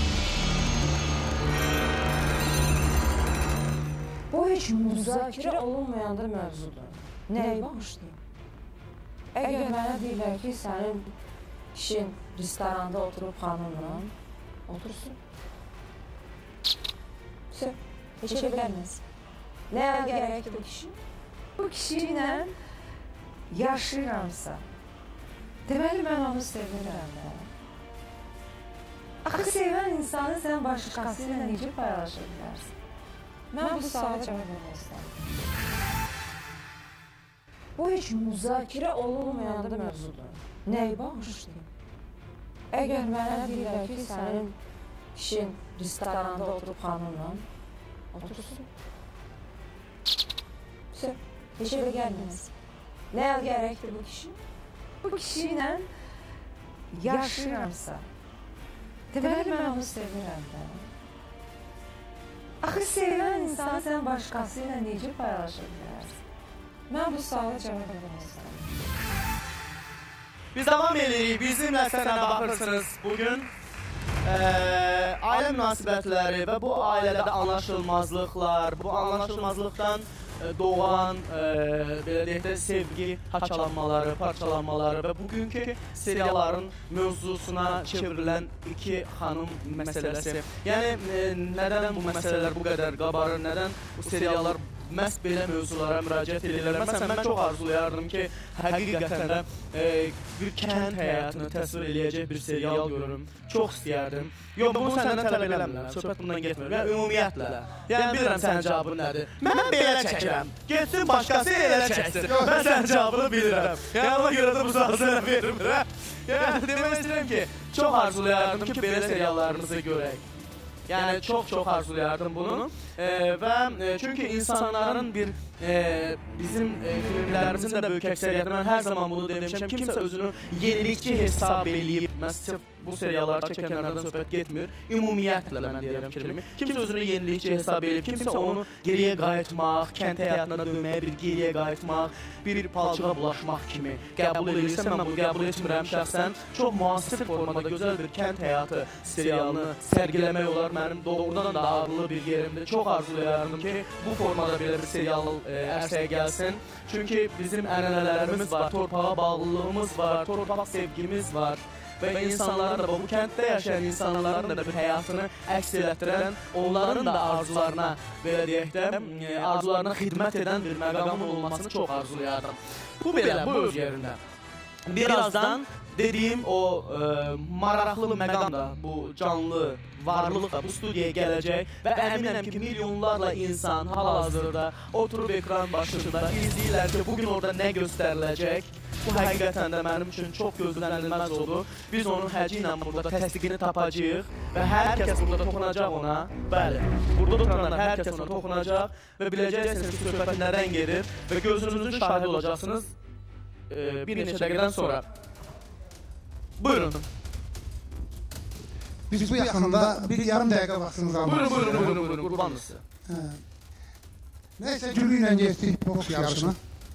Bu heç müzakirə olunmayanda mövzudur. Nəyə bağışlayayım? Əgər mənə deyirlər ki, sənin kişin restoranda oturub xanımla, otursun. Heç elə gəlməz. Nəyə gərək ki bu kişi? Bu kişi ilə yaşayıramsa, deməli mən onu sevirəm də. Axı sevən insanı sən başqası ilə necə paylaşa bilərsən? Mən bu sualı cavab vermək istəyirəm. Bu heç müzakirə olunmayanda mövzudur. Nəyə bağışlayayım? Əgər mənə deyirlər ki, sənin kişin restoranda oturub xanımla, otursun. Heç evə gəlməz. Nə gərəkdir bu kişi? Bu kişi ilə yaşayıramsa, deməli mən onu sevirəm də. Axı sevən insanı sən başqası ilə necə paylaşa bilərsən? Mən bu suala cavab verməzəm. Biz devam edirik. Bizimlə sənə baxırsınız bugün. Ailə münasibətləri və bu ailədə anlaşılmazlıqlar, bu anlaşılmazlıqdan doğan belə deyək də sevgi haçalanmaları, parçalanmaları və bugünkü serialların mövzusuna çevrilən iki xanım məsələsi. Yəni nədən bu məsələlər bu qədər qabarır, nədən bu seriallar məhz belə mövzulara müraciət edirlər. Məsələn, mən çox arzulayardım ki, həqiqətən də bir kənd həyatını təsvir eləyəcək bir serial görürüm. Çox istəyərdim. Yox, bunu səndən tələb eləmirəm. Söhbət bundan getmir. Yəni, ümumiyyətlə. Yəni, bilirəm sənin cavabın nədir. Mən belə çəkirəm. Getsin, başqası elə çəksin. Mən sənin cavabını bilirəm. Yəni, ona görə də bu sualı sənə vermirəm. Yəni, demək istəyirəm ki, çox arzulayardım ki, belə seriallarımızı görək. Yəni, çox arzulayardım bunu. Və çünki insanların bizim filmlərimizin də böyük əksəriyyəti, mən hər zaman bunu demişəm, kimsə özünü yenilikçi hesab eləyib, mən bu serialları çəkənlərdən söhbət getmir, ümumiyyətlə mən deyirəm fikrimi, kimsə özünü yenilikçi hesab eləyib, kimsə onu geriyə qayıtmaq, kənd həyatına dönməyə bir geriyə qayıtmaq, bir palçığa bulaşmaq kimi qəbul edirsə, mən bunu qəbul etmirəm şəxsən, çox müasir formada gözəl bir kənd həyatı serialını sərgiləmək olar mənim doğrudan da ağırlı bir yerimdir. Çox arzulayardım ki, bu formada belə bir serial ərsəyə gəlsin. Çünki bizim ənənələrimiz var, torpağa bağlılığımız var, torpaq sevgimiz var. Və insanların da, bu kənddə yaşayan insanların da bir həyatını əks elətdirən, onların da arzularına, belə deyək də, arzularına xidmət edən bir məqamın olmasını çox arzulayardım. Bu belə, bu öz yerində. Birazdan dediyim o maraqlı məqam da, bu canlı varlıq da bu studiyaya gələcək və əminəm ki, milyonlarla insan hal-hazırda oturub ekran başında izləyirlər ki, bugün orada nə göstəriləcək. Bu həqiqətən də mənim üçün çox gözlənilməz oldu. Biz onun həci ilə burada təsdiqini tapacağıq və hər kəs burada toxunacaq ona. Bəli, burada oturanlar hər kəs ona toxunacaq və biləcəksiniz ki, söhbəti nədən gedir və gözünüzün şahid olacaqsınız bir neçə dəqiqədən sonra. Buyurun. Biz bu yaxında bir yarım dəqiqə vaxtınızı almalıyız. Buyurun, qurbanınız sizə. Nəysə, Gülü ilə getdik boks yarışına.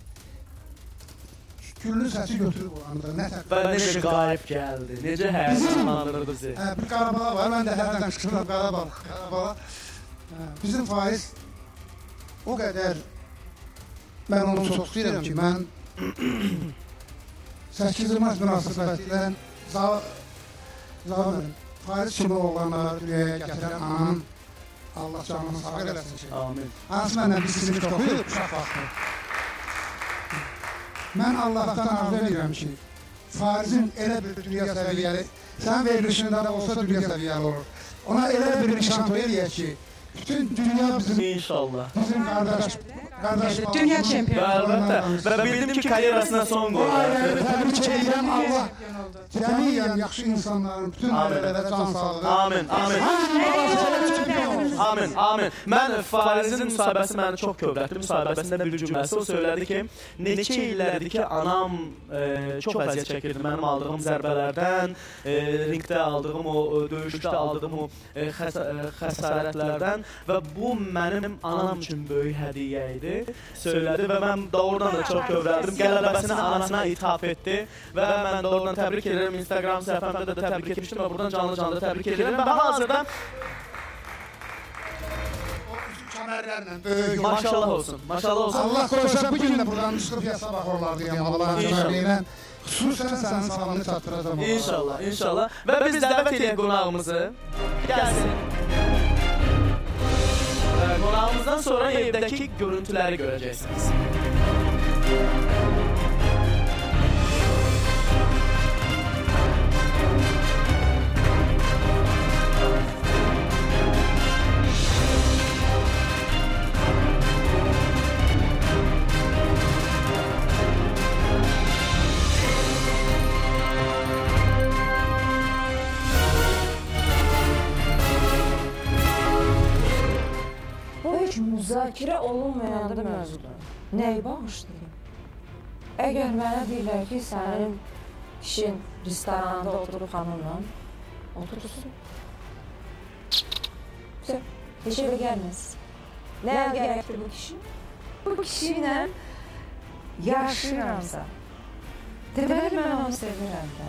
Gülünün səsi götürüb olandı. Və necə qalib gəldi, necə həyatlandırdı bizi. Bir Qarabağ var, mən də hərdən qışqırıram Qarabağa. Bizim Faiz o qədər, mən onu çox istəyirəm ki, mən 8 mart münasibəti ilə Zavərim, Faiz kimi oğlanları dünyaya gətirən anam, Allah canını sağ eləsin ki. Amin. Anası məndən bir sinif oxuyub, uşaq vaxtı. Mən Allahdan arzu edirəm ki, Faizin elə bir dünya səviyyəli, sən verilişində də olsa dünya səviyyəli olur. Ona elə bir nişan eləyək ki, bütün dünya bizim, İnşallah. Bizim qardaş Dünya çempionu. Və bildim ki, karyerasına son qoyur. Təbrik edirəm Allah. Cəmiyyən yaxşı insanların bütün ailələrə can sağlığı. Amin, amin. Amin, amin. Mən Faizin müsahibəsi məni çox kövrətdi. Müsahibəsində bir cümləsi o söylədi ki, neçə illərdir ki, anam çox əziyyət çəkirdi mənim aldığım zərbələrdən, ringdə aldığım o, döyüşdə aldığım o xəsarətlərdən və bu mənim anam üçün böyük hədiyyə idi. Söylədi və mən doğrudan da çox kövrəldim. Qələbəsini anasına ithaf etdi və mən doğrudan təbrik edirəm. Instagram səhifəmdə də təbrik etmişdim və buradan canlı təbrik edirəm və hazırda maşallah olsun, maşallah olsun. Allah qoysa bu gün də buradan çıxıb yasa baxırlardı yəni Allah'ın köməkliyi xüsusən sənin salamını çatdıracam. İnşallah, inşallah. Və biz dəvət edək qonağımızı. Gəlsin. Qonağımızdan sonra evdəki görüntüləri görəcəksiniz. Müzakirə olunmayanda mövzudur. Nəyi bağışlayayım? Əgər mənə deyirlər ki, sənin kişin restoranda oturub xanımla, oturursun. Heç elə gəlməz. Nəyə gərəkdir bu kişi? Bu kişi ilə yaşayıramsa, deməli mən onu sevirəm də.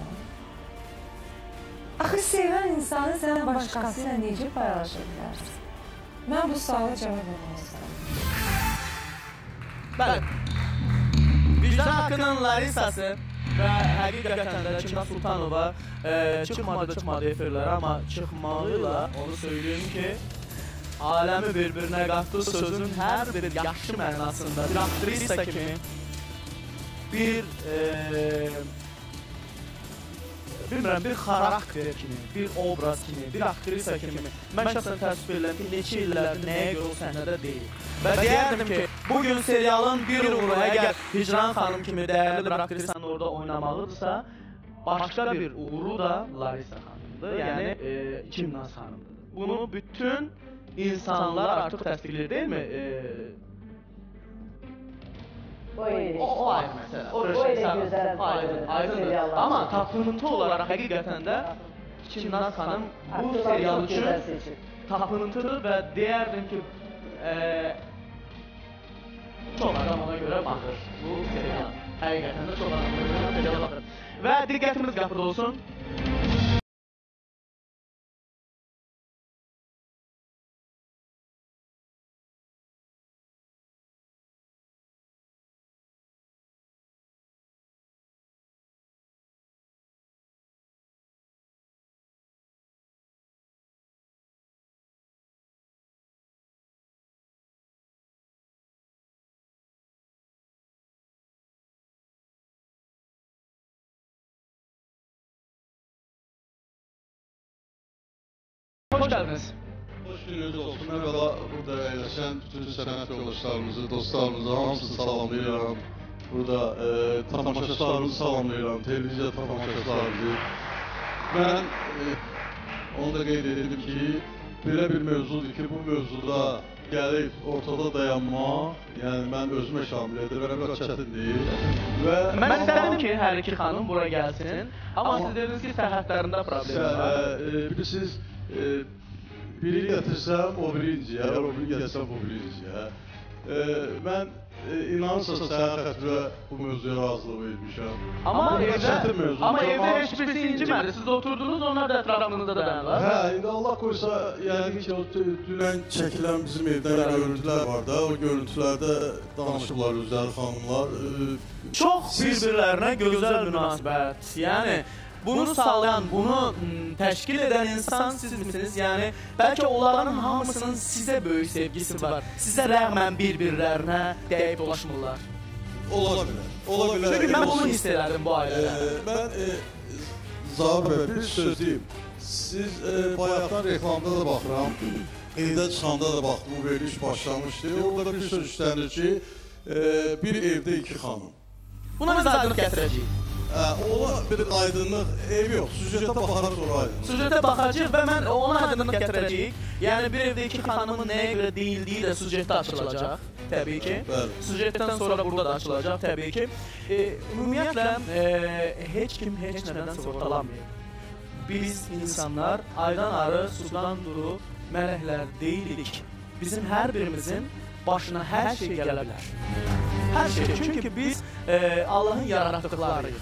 Axı sevən insanı sən başqası ilə necə paylaşa bilərsin? Mən bu suala cavab vermək istəyirəm. Bəli. Vicdan haqqının Larisası və həqiqətən də Kimya Sultanova çıxmadı efirlərə, amma çıxmağıyla onu söyləyim ki, aləmi bir-birinə qatdı sözün hər bir yaxşı mənasında bir aktrisa kimi, bir bilmirəm, bir xarakter kimi, bir obraz kimi, bir aktrisa kimi mən şəxsən təəssüf edirəm ki, neçə illərdir nəyə görə o səhnədə deyil. Və deyərdim ki, bugün serialın bir uğuru əgər Hicran xanım kimi dəyərli bir aktrisanın orada oynamağıdırsa, başqa bir uğuru da Larisa xanımdır, yəni Kimnaz xanımdır. Bunu bütün insanlar artıq təsdiqləyir, deyilmi? O ayrı məsələ, o rəşəsən aydındır. Amma tapınıntı olaraq həqiqətən də Kimnaz xanım bu serial üçün tapınıntıdır və deyərdim ki, çox adam ona görə baxır bu serial. Həqiqətən də çox adam ona görə seriala baxır. Və diqqətimiz qapıda olsun. Hoş geldiniz. Hoş gününüz olsun. Əvvəla burada əyləşən bütün sənət yoldaşlarımızı, dostlarımızı hamısını salamlayıram. Burada tamaşaçılarımızı salamlayıram, televiziya tamaşaçılarımızı. Mən onu da qeyd edelim ki, belə bir mövzudur ki, bu mövzuda gəlib ortada dayanmaq, yəni mən özümə şamil edirəm, biraz çətindir. Mən istədim ki, hər iki xanım bura gəlsin, amma siz dediniz ki, səhhətlərində problem var. Bilirsiniz, biri gətirsəm o birinciyə, o biri gətirsəm o birinciyə. Mən inanırsınız səhər xətrə bu mövzuya razılıq vermişəm. Amma evdə heç birisi incimədi, siz oturdunuz, onlar da ətrafınızda dayanırlar. Hə, indi Allah qoysa, yəqin ki, o dünən çəkilən bizim evdən görüntülər var da, o görüntülərdə danışıblar özləri xanımlar. Çox bir-birlərinə gözəl münasibət, yəni bunu sağlayan, bunu təşkil edən insan siz misiniz? Yəni, bəlkə onların hamısının sizə böyük sevgisi var. Sizə rəğmən bir-birlərinə dəyib dolaşmırlar. Ola bilər, ola bilər. Çünki mən bunu hiss elədim bu ailədə. Mən, Zahir bəy, bir söz deyim. Siz bayaqdan reklamda da baxıram, evdə çıxanda da baxdım, bu veriliş başlamışdı. Orada bir söz işlənir ki, bir evdə iki xanım. Buna biz aydınlıq gətirəcəyik. Ona bir aydınlıq ev yox, süjetə baxarıq sonra aydınlıq. Süjetə baxacaq və mən ona aydınlıq gətirəcəyik. Yəni bir evdə iki xanımın nəyə görə deyildiyi də süjetdə açılacaq, təbii ki. Süjetdən sonra burada da açılacaq, təbii ki. Ümumiyyətlə, heç kim heç nədən sığortalanmıyor. Biz insanlar aydan arı, sudan duru mələklər deyilik. Bizim hər birimizin başına hər şey gələ bilər. Hər şey, çünki biz Allahın yaratdıqlarıyıq.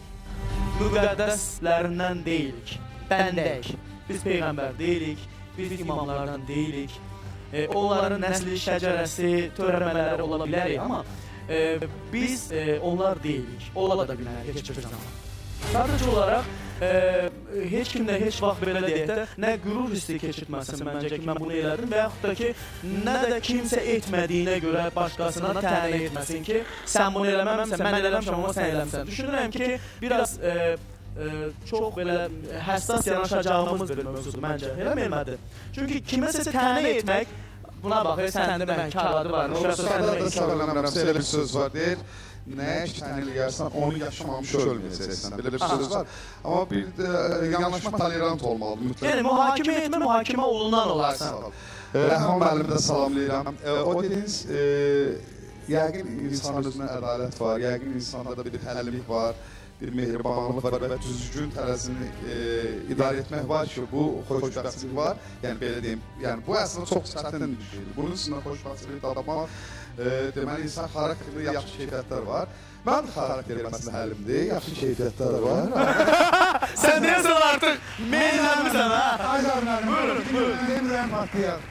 Müqəddəslərindən deyilik, bəndəyik. Biz Peyğəmbər deyilik, biz imamlardan deyilik. Onların nəsli, şəcərəsi, törəmələri ola bilərik, amma biz onlar deyilik, ola da bilərik heç bir zaman. Sadəcə olaraq, heç kimdə heç vaxt belə deyək də, nə qürur hissi keçirtməsin məncə ki, mən bunu elədim və yaxud da ki, nə də kimsə etmədiyinə görə başqasına da tənə etməsin ki, sən bunu eləməmsən, mən eləmişəm, amma sən eləmsən. Düşünürəm ki, biraz çox belə həssas yanaşacağımız bir mövzudur məncə, elə bilmədi. Çünki kiməsə tənə etmək, buna baxır, səndə mənkarladı var. Ruslarda da sağlanamıram, elə bir söz var, deyir. Nəyə ki tənə eləyərsən, onu yaşamamış ölməyəcəksən. Belə bir söz var. Amma bir yanaşma tolerant olmalı, mütləq. Yəni, mühakimə etmə, mühakimə olunan olarsan. Rəhman müəllimi də salamlayıram. O dediniz, yəqin insanın özünə ədalət var, yəqin insanda da bir həllik var, bir mehribanlıq var və düzgün tərəzini idarə etmək var ki, bu xoşbəxtlik var. Yəni belə deyim, yəni bu əslində çox çətin bir şeydir. Bunun üstündə xoşbəxtlik tapmaq, deməli insan xarakterində yaxşı keyfiyyətlər var. Mən də xarakterim əslində həlimdir, yaxşı keyfiyyətlər var. Sən deyəsən artıq meyilənmirsən, ha? Buyurun, buyurun. Demirəm Batıyar.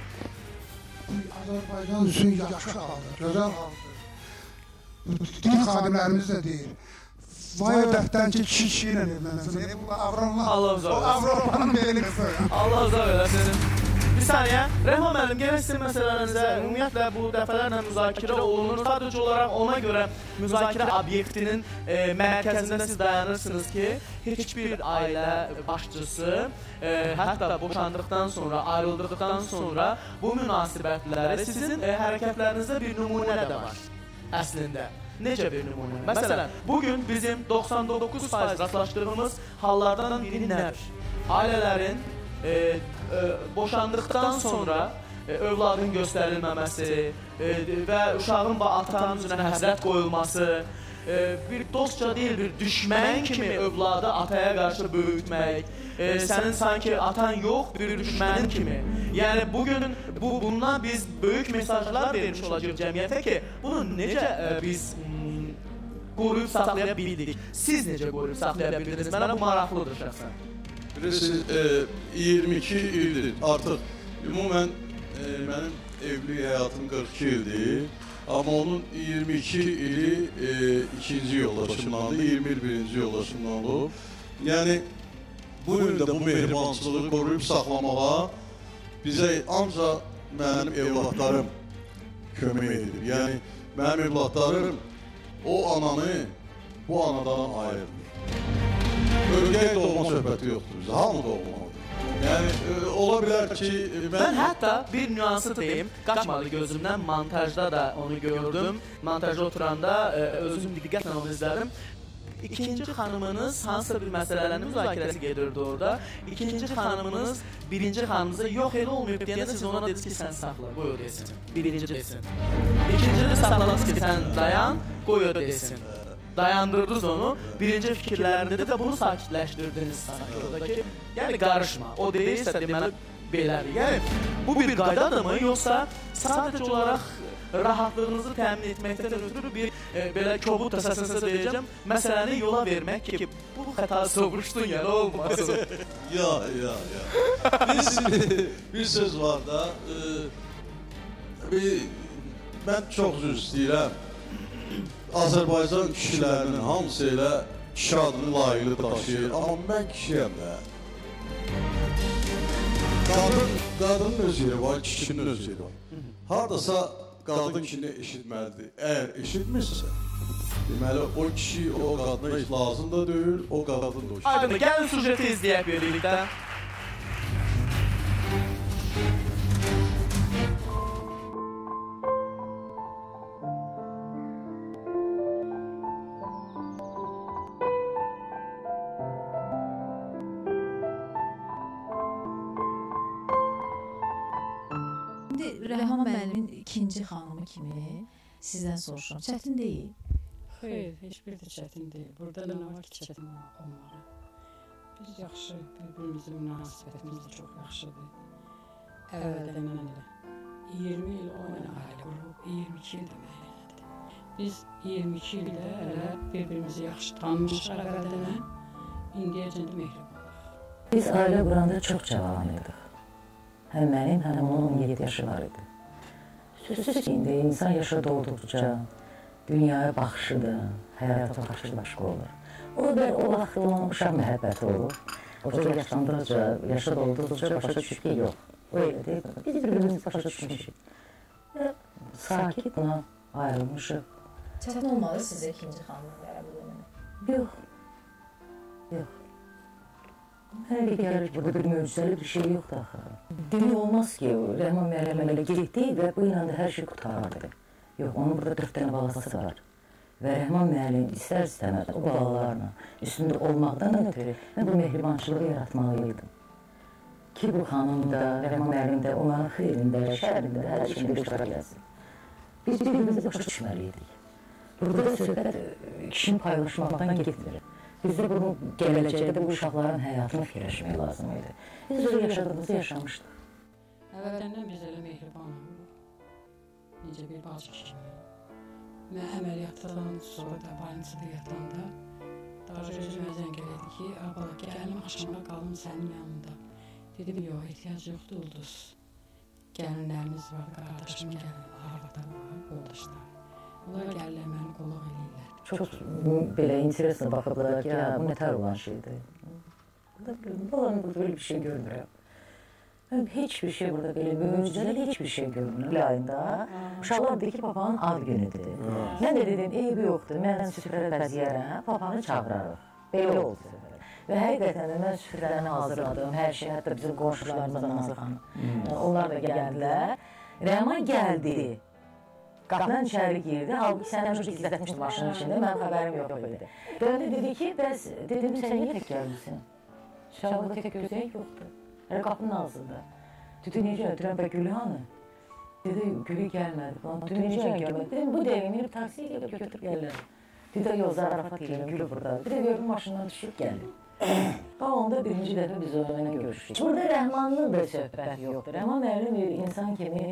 Azərbaycan üçün yaxşı haldır, gözəl haldır. Din xadimlərimiz də deyir. Vay bəxtdən ki, kişi ilə evlənsin. Avropanın beli qızı. Allah uzaq eləsin. Bir saniyə, Rəhman müəllim, gələk sizin məsələlərinizə ümumiyyətlə bu dəfələrlə müzakirə olunur. Sadəcə olaraq ona görə müzakirə obyektinin mərkəzində siz dayanırsınız ki, heç bir ailə başçısı hətta boşandıqdan sonra, ayrıldıqdan sonra bu münasibətləri sizin hərəkətlərinizdə bir nümunə də var əslində. Necə bir nümunə? Məsələn, bugün bizim 99% rastlaşdığımız hallardan biri nədir? Ailələrin boşandıqdan sonra övladın göstərilməməsi və uşağın atanın üzünə həsrət qoyulması, bir dostca deyil, bir düşmən kimi övladı ataya qarşı böyütmək, sənin sanki atan yox, bir düşmənin kimi. Yəni bugün bundan biz böyük mesajlar vermiş olacaq cəmiyyətə ki, bunu necə biz qoruyub saxlaya bildik? Siz necə qoruyub saxlaya bildiniz? Mənə bu maraqlıdır şəxsən. Bilirsiniz, 22 ildir artıq. Ümumən mənim evlilik həyatım 42 ildir. Amma onun 22 ili ikinci yoldaşımdandır, 20 il birinci yoldaşımdan olub. Yəni, bu gün də bu mehribançılığı qoruyub saxlamağa bizə ancaq mənim evlatlarım kömək edir. Yəni, mənim evlatlarım o ananı bu anadan ayırır. Örgək doğma söhbəti yoxdur bizə, hamı doğmalıdır. Yəni, ola bilər ki... Mən hətta bir nüansı deyim, qaçmadı gözümdən, montajda da onu gördüm. Montajda oturanda özüm diqqətlə onu izlədim. İkinci xanımınız hansısa bir məsələnin müzakirəsi gedirdi orada. İkinci xanımınız birinci xanımıza yox elə olmayıb deyəndə siz ona dediniz ki, sən saxla, qoy o desin. Birinci desin. İkincini saxladınız ki, sən dayan, qoy o desin. Dayandırdınız onu, birinci fikirlərində də bunu sakitləşdirdiniz sanki oradakı. Yəni qarışma, o deyilsə deməli belədir. Yəni bu bir qaydadır mı, yoxsa sadəcə olaraq rahatlığınızı təmin etməkdən ötürü bir belə kobud əsasınızda deyəcəm, məsələni yola vermək ki, bu xəta soğuşdun yəni olmasın. Ya. Bir söz var da, mən çox üzr istəyirəm. Azərbaycan kişilərinin hamısı elə kişi adını layiqli daşıyır, amma mən kişiyəm də. Qadının öz yeri var, kişinin öz yeri var. Haradasa qadın kişini eşitməlidir. Əgər eşitmirsə, deməli o kişi o qadına heç lazım da deyil, o qadın da o kişi. Aydındır, gəlin sujeti izləyək birlikdə. Rəhman müəllimin ikinci xanımı kimi sizdən soruşuram. Çətin deyil. Xeyr, heç bir də çətin deyil. Burada da nə var ki, çətin olmalı. Biz yaxşı, bir-birimizin münasibətimiz də çox yaxşıdır. Əvvəldən elə. 20 il o mənə ailə qurub, 22 il də mənə elədi. Biz 22 ildə elə bir-birimizi yaxşı tanımışıq əvvəldən, indiyəcən də mehribanlıq. Biz ailə quranda çox cavan idik. Həm mənim, həm onun 17 yaşı var idi. Sözsüz ki, indi insan yaşı dolduqca dünyaya baxışı da, həyata baxışı başqa olur. O da o vaxt olan uşaq məhəbbəti olur. O da yaşlandıqca, yaşı dolduqca başa düşür ki, yox. O elə deyil. Biz bir-birimizi başa düşmüşük. Sakit buna ayrılmışıq. Çətin olmalı sizə ikinci xanımın qəbul edilməyi? Yox. Yox. Hər bir gəlir ki, burada bir möcüzəli bir şey yoxdur axı. Demək olmaz ki, Rəhman müəllim elə getdi və bu ilə də hər şey qutardı. Yox, onun burada 4 dənə balası var. Və Rəhman müəllim istər-istəməz o balalarla üstündə olmaqdan ötürü mən bu mehribançılığı yaratmalıydım. Ki bu xanım da, Rəhman müəllim də onların xeyrində, şərrində, hər şeyində iştirak etsin. Biz bir-birimizi başa düşməliydik. Burada söhbət kişinin paylaşmaqdan getmir. Biz də bunu gələcəkdə bu uşaqların həyatını fikirləşmək lazım idi. Biz özü yaşadığımızı yaşamışdıq. Əvvəldən biz elə mehribanıq. Necə bir bacı kimi. Mən əməliyyatdan sonra da больницada yatanda daha özümə zəng elədi ki, abala gəlim axşama qalım sənin yanında. Dedim, yox, ehtiyac yoxdur Ulduz. Gəlinlərimiz var, qardaşım gəlin, arvadım var, yoldaşlar. Onlar gəlirlər, məni qulluq eləyirlər. Çox belə intereslə baxıblar ki, bu nətər olan şeydir. Burada böyle bir şey görmürəm. Mən heç bir şey burada belə möcüzəli heç bir şey görmürəm. Layında uşaqlar dedi ki, papanın ad günüdür. Mən də dedim, eybi yoxdur, mən süfrə bəziyərəm, papanı çağırarıq. Belə oldu. Və həqiqətən də mən süfrəni hazırladım, hər şey, hətta bizim qonşularımızdan Nazlı xanım. Onlar da gəldilər. Rəhman gəldi. Qapıdan içəri girdi, halbuki sən önce gizlətmişdin başının içində, mənim xəbərim yox idi. Döndü dedi ki, bəs dedim, sən niyə tək gəlmişsin? Şahlıqda tək gözəyik yoxdur. Hələ qapının ağzında. Dedi, necə, deyirəm, bə Gülü hanı? Dedi, Gülü gəlmədi. Dedi, necə gəlmədi? Dedim, bu dəqiqə taksiyə gəlib götürüb gəlirəm. Dedi, yox, zarafat gəlirəm, Gülü buradadır. Bir də gördüm, maşından düşüb gəldi. Onda birinci dəfə biz onunla görüşdük. Burada Rəhmanın da söhbət yoxdur. Rəhman müəllim bir insan kimi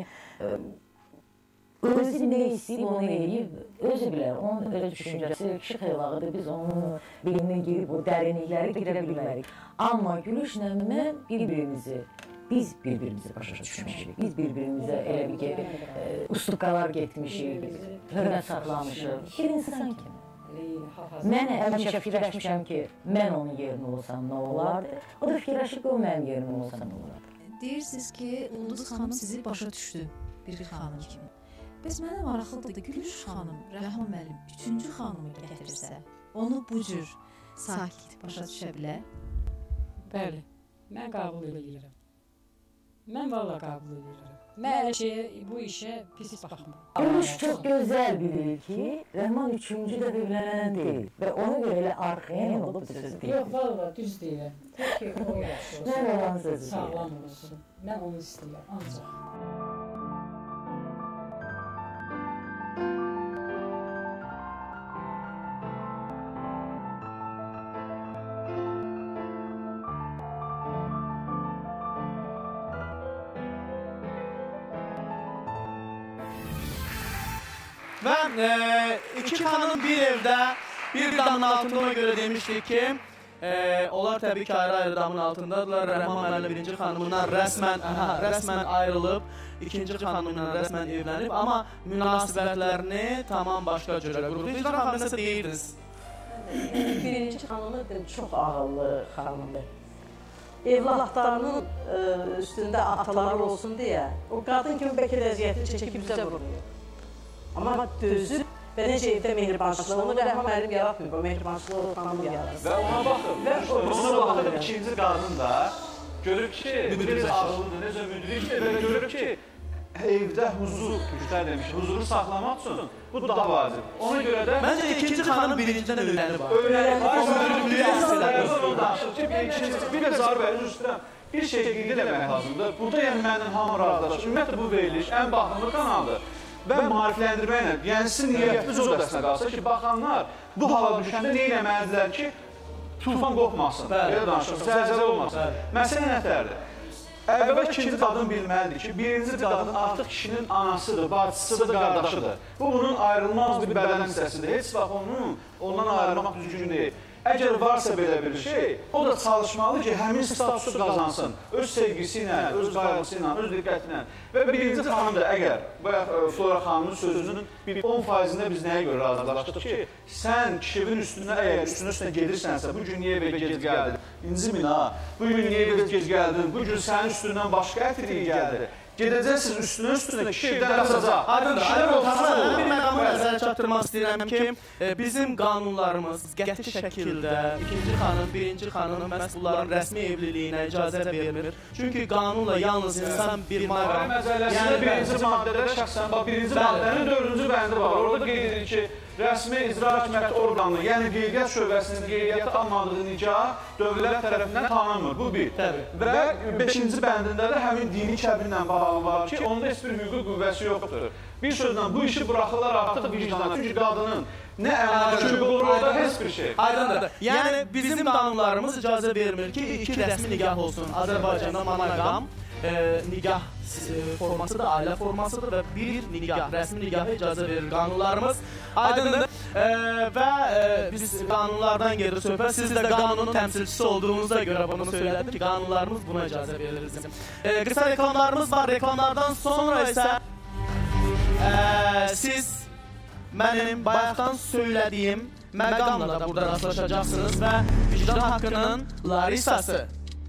özü nə istəyib, onu eləyib, özü bilər, onun elə düşüncəsi, kişi xeylağıdır, biz onun bilimdən girib, o dərinlikləri girə bilmərik. Amma Gülüşlə mən biz bir-birimizi başa düşmüşük, biz bir-birimizə elə bir ki, ustuqalar getmişik, hörmət saxlamışıq, bir insan kimi. Mən həmişə fikirləşmişəm ki, mən onun yerində olsam nə olardı, o da fikirləşib ki, o mənim yerimdə olsam nə olardı. Deyirsiniz ki, Ulduz xanım sizi başa düşdü bir xanım kimi. Bəs mənə maraqlıdır, Gülüş xanım, Rəhman müəllim 3-cü xanımı gətirsə, onu bu cür sakit başa düşə bilər? Bəli, mən qəbul edirəm. Mən valla qəbul edirəm. Mən bu işə pis baxmıram. Gülüş çox gözəl bilir ki, Rəhman 3-cü dəfə evlənən deyil və ona görə elə arxayan olub bu söz deyil. Yox, valla düz deyirəm. Tək ki, o yaxşı olsun. Mən olan sözü deyirəm. Sağlam olsun. Mən onu istəyirəm, ancaq. Və iki xanım bir evdə, bir damın altında ona görə demişdik ki, onlar təbii ki, ayrı-ayrı damın altındadırlar. Rəhman müəllim birinci xanımından rəsmən ayrılıb, ikinci xanımından rəsmən evlənib, amma münasibətlərini tamam başqa cürə qurdu. İcran xanım, nəsə deyirdiniz? Birinci xanımı çox ağıllı xanımdır. Evlatlarının üstündə ataları olsun deyə, o qadın kimi bəlkə də əziyyətini çəkib bizə vurmuyor. Amma dözüb və necə evdə mehribançılığı, onu Rəhman müəllim yaratmıyor, o mehribançılığı xanım yaratmıyor. Və ona baxın, ona baxın ikinci qadın da görür ki, necə ağıllıdır, necə müdrikdir və görür ki, evdə huzur, Gülüşlər demiş, huzuru saxlamaq üçün bu daha vacib. Ona görə də... Məncə ikinci xanım birincidən öyrənib var. Bir də Zahir bəy, üzr istəyirəm, bir şey qeyd eləmək lazımdır. Burada yəni məndən hamı razılaşır. Ümumiyyətlə bu veriliş ən baxımlı kanaldır. Və maarifləndirməklə, yəni sizin niyyətiniz o dəstə qalsa ki, baxanlar bu hala düşəndə nə eləməlidirlər ki, tufan qopmasın, belə danışır, zəlzələ olmasın. Məsələ nətərdir? Əvvəl ikinci qadın bilməlidir ki, birinci qadın artıq kişinin anasıdır, bacısıdır, qardaşıdır. Bu, bunun ayrılmaz bir bədən hissəsidir. Heç vaxt ondan ayrılmaq düzgün deyil. Əgər varsa belə bir şey, o da çalışmalı ki, həmin statusu qazansın. Öz sevgisi ilə, öz qayğısı ilə, öz diqqəti ilə. Və birinci xanım da əgər, Flora xanımın sözünün bir 10%-ində biz nəyə görə razılaşdıq ki, sən kişinin üstünə, əgər üstünə gedirsənsə, bu gün niyə evə gec gəldin? İncimin ha, bu gün niyə evə gec gəldin? Bu gün sənin üstündən başqa əfiriyi gəldi. Gedəcəksiniz üstünə kişi evdən qaçacaq. Aydındır, bir məqamı nəzərə çatdırmaq istəyirəm ki, bizim qanunlarımız qəti şəkildə ikinci xanım, birinci xanım məhz bunların rəsmi evliliyinə icazət vermir. Çünki qanunla yalnız insan bir məqam... Məzələsində birinci maddədə şəxsən, birinci maddənin 4-cü bəndi var. Orada qeyd edir ki, rəsmi icra hakimiyyəti orqanı, yəni qeydiyyat şöbəsinin qeydiyyata almadığı nikah dövlət tərəfindən tanınmır. Bu bir. Və 5-ci bəndində də həmin dini kəbirlə bağlı var ki, onda heç bir hüquqi qüvvəsi yoxdur. Bir sözlə bu işi buraxırlar artıq vicdana. Çünki qadının nə əməlak hüququ olur, orada heç bir şey. Aydındır. Yəni bizim qanunlarımız icazə vermir ki, 2 rəsmi nikah olsun. Azərbaycanda monogam nikah forması da ailə formasıdır və bir nikah, rəsmi nikahı icazə verir qanunlarımız. Aydındır. Və biz qanunlardan gedir söhbət. Siz də qanunun təmsilçisi olduğunuza görə bunu söylədim ki, qanunlarımız buna icazə verir bizim. Qısa reklamlarımız var. Reklamlardan sonra isə siz mənim bayaqdan söylədiyim məqamla da burada rastlaşacaqsınız və vicdan haqqının Larisası.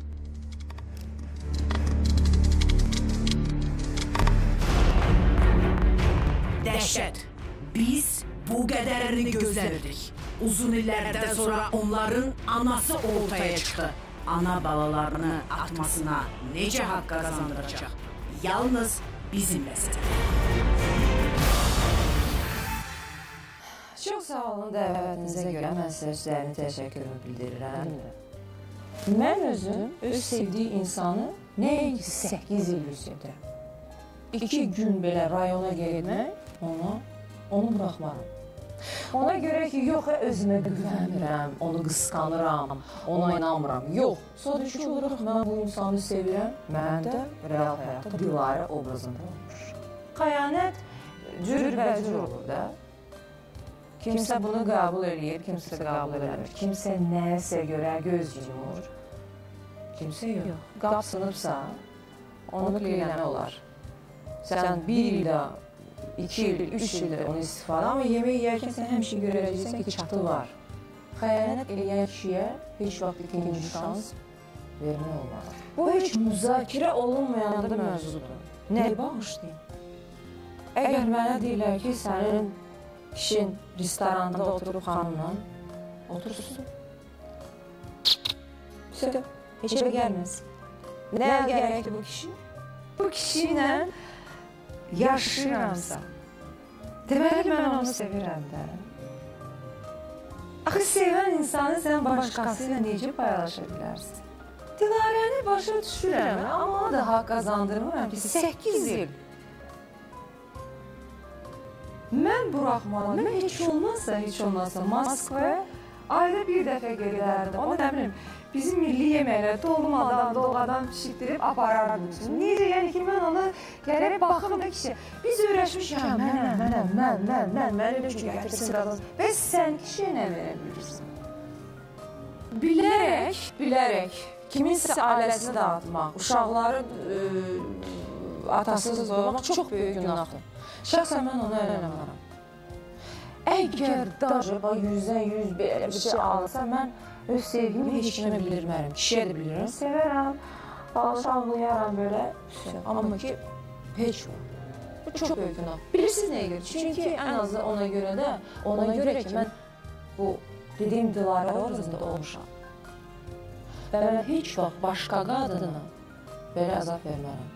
Dəhşət. Biz bu qədərini gözləmirdik. Uzun illərdən sonra onların anası ortaya çıxdı. Ana balalarını atmasına necə haqq qazandıracaq? Yalnız bizimləsin. Çox sağ olun dəvətinizə görə mən sizlərin təşəkkürümü bildirirəm. Mən özüm öz sevdiyi insanı nəinki 8 il sevdirəm. 2 gün belə rayona gəlmək onu buraxmaram. Ona görə ki, yox, özümə güvənmirəm, onu qısqanıram, ona inanmıram. Yox, sadəcə olaraq mən bu insanı sevirəm, mən də real həyatda Dilarə obrazında olmuş. Xəyanət cür-bəcür olur da. Kimsə bunu qəbul edir, kimsə qəbul eləmir. Kimsə nəsə görə göz yumur, kimsə yox. Qap sınıbsa, onu qeyrəmə olar. Sən 1 ildə, 2 ildə, 3 ildə onu istifadə, amma yemək yərkən sən həmişə görəcəksən ki, çatı var. Xəyanət eləyən kişiyə heç vaxt ikinci şans vermək olmaz. Bu heç müzakirə olunmayan da mövzudur. Nəyə bağışlayayım? Əgər mənə deyirlər ki, sənin kişin restoranda oturub xanımla otursun. Heç evə gəlməz. Nə gərək ki bu kişi? Bu kişi ilə yaşayıramsa, deməli mən onu sevirəm də. Axı sevən insanı sən başqası ilə necə paylaşa bilərsin? Dilarəni başa düşürəm, amma ona da haqq qazandırmıram ki, 8 il. Mən buraxmadım, mən heç olmazsa Moskvaya ayda bir dəfə gedərdim. Onu nə bilim, bizim milli yeməklər dolmadan pişikdirib aparardım. Necə, yəni ki, mən ona gələk baxım da kişi, biz öyrəşmişik, mən elə ki, gətirsin qadın. Və sən kişiyə nə verə bilirsən? Bilərək, kiminsə ailəsini dağıtmaq, uşaqları atasız olmaq çox böyük günahdır. Şəxsən mən onu eləmərəm. Əgər dacaba 100-dən 100 belə bir şey alınsa, mən öz sevgimi heç kimə bildirmərəm. Kişiyə də bilirəm, sevərəm, danışanlayaram belə. Amma ki, heç yox. Bu çox böyük günah. Bilirsiniz nəyə görə? Çünki ən azı ona görə ki, mən bu dediyim Dilarə obrazında olmuşam. Və mən heç vaxt başqa qadına belə əzab vermərəm.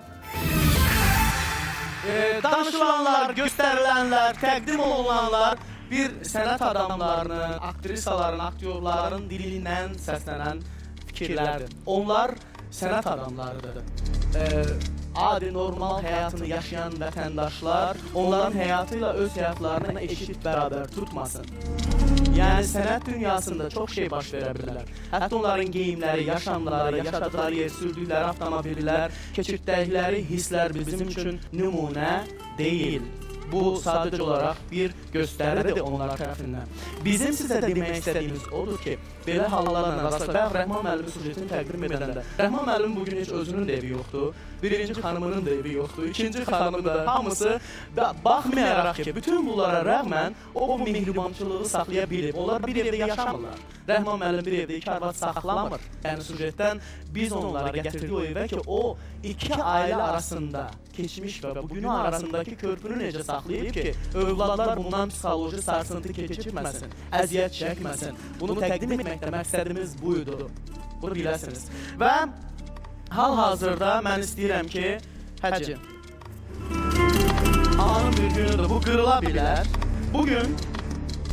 Danışılanlar, göstərilənlər, təqdim olunanlar bir sənət adamlarının, aktrisaların, aktyorların dilindən səslənən fikirlərdir. Onlar sənət adamlarıdır. Adi, normal həyatını yaşayan vətəndaşlar onların həyatı ilə öz həyatlarını eşit bərabər tutmasın. Yəni, sənət dünyasında çox şey baş verə bilirlər. Hətta onların geyimləri, yaşamları, yaşadıqları yer, sürdükləri avtomobillər, keçirdikləri hisslər bizim üçün nümunə deyil. Bu sadəcə olaraq bir göstəridir onlar tərəfindən. Bizim sizə demək istədiyimiz odur ki, belə hallarla rastlaşaq, Rəhman müəllimin sujetini təqdim edəndə. Rəhman müəllim bugün heç özünün də evi yoxdur, birinci xanımının da evi yoxdur, ikinci xanımı da, hamısı baxmayaraq ki, bütün bunlara rəğmən o mehribançılığı saxlaya bilib. Onlar bir evdə yaşamırlar. Rəhman müəllim bir evdə 2 arvad saxlamır. Yəni sujetdən biz onlara gətirdik o evə ki, o 2 ailə arasında keçmiş və bugünü arasındakı körpünü necə saxlayıb ki, övladlar bundan psixoloji sarsıntı keçirməsin, əziyyət çəkməsin. Bunu təqdim etməkdə məqsədimiz buydu. Bunu biləsiniz. Və hal-hazırda mən istəyirəm ki, Həcci, anın bir günüdür, bu qırıla bilər. Bugün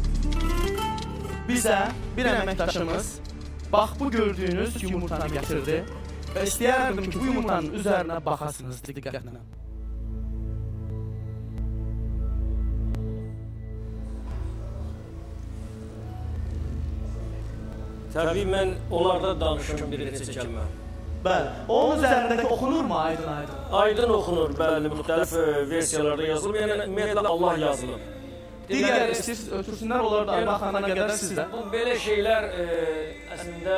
bizə bir əməkdaşımız bax bu gördüyünüz yumurtanı gətirdi və istəyərdim ki, bu yumurtanın üzərinə baxasınız diqqətlə. Təbii mən onlarda danışım bir neçə kəlmə. Bəli, onun üzərindəki oxunurmu aydın-aydın? Aydın oxunur, bəli, müxtəlif versiyalarda yazılıb, yəni ümumiyyətlə Allah yazılıb. Digər siz ötürsünlər, onlar da baxana qədər sizdə. Belə şeylər əslində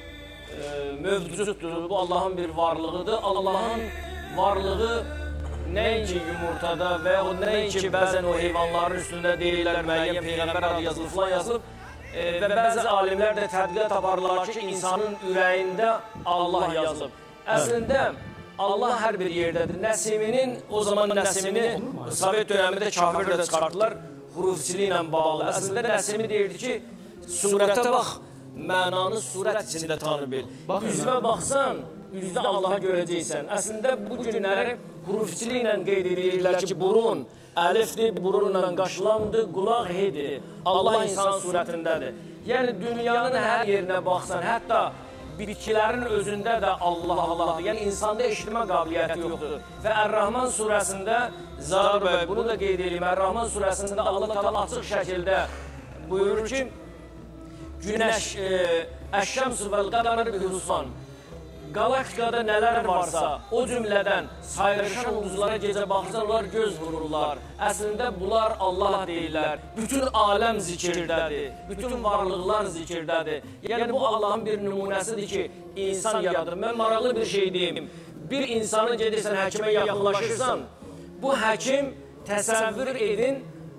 mövcuddur, bu Allahın bir varlığıdır. Allahın varlığı nəinki yumurtada və o nəinki bəzən o heyvanların üstündə deyirlər, müəyyən Peyğəmbər adı yazılıb, filan yazılıb. Və bəzi alimlər də tədqiqat aparırlar ki, insanın ürəyində Allah yazılıb. Əslində, Allah hər bir yerdədir. Nəsiminin, o zaman Nəsimini Sovet dönəmində kafirlə də çıxartdılar, hurufçiliyi ilə bağlı. Əslində, Nəsimi deyirdi ki, surətə bax, mənanı surət içində tanı bil. Üzvə baxsan, üzdə Allah'a görəcəksən. Əslində, bu günləri hurufçiliyi ilə qeyd edirlər ki, burun, əlifdir, burunla qaşlandır, qulaq heydir. Allah insan surətindədir. Yəni, dünyanın hər yerinə baxsan, hətta bitkilərin özündə də Allah-Allahdır. Yəni, insanda eşitmə qabiliyyəti yoxdur. Və Ər-Rahman surəsində, Zahir bəy, bunu da qeyd edeyim, Ər-Rahman surəsində Allah təala açıq şəkildə buyurur ki, Günəş, əşşəmsü vəl-qədəmər bi-husvan. Galaktikada nələr varsa, o cümlədən sayrışan ulduzlara gecə baxırsan, onlar göz vururlar. Əslində, bunlar Allah deyirlər. Bütün aləm zikirdədir, bütün varlıqlar zikirdədir. Yəni, bu Allahın bir nümunəsidir ki, insan yaradır. Mən maraqlı bir şey deyim. Bir insanı gedirsən, həkimə yaxınlaşırsan, bu həkim təsəvvür edin,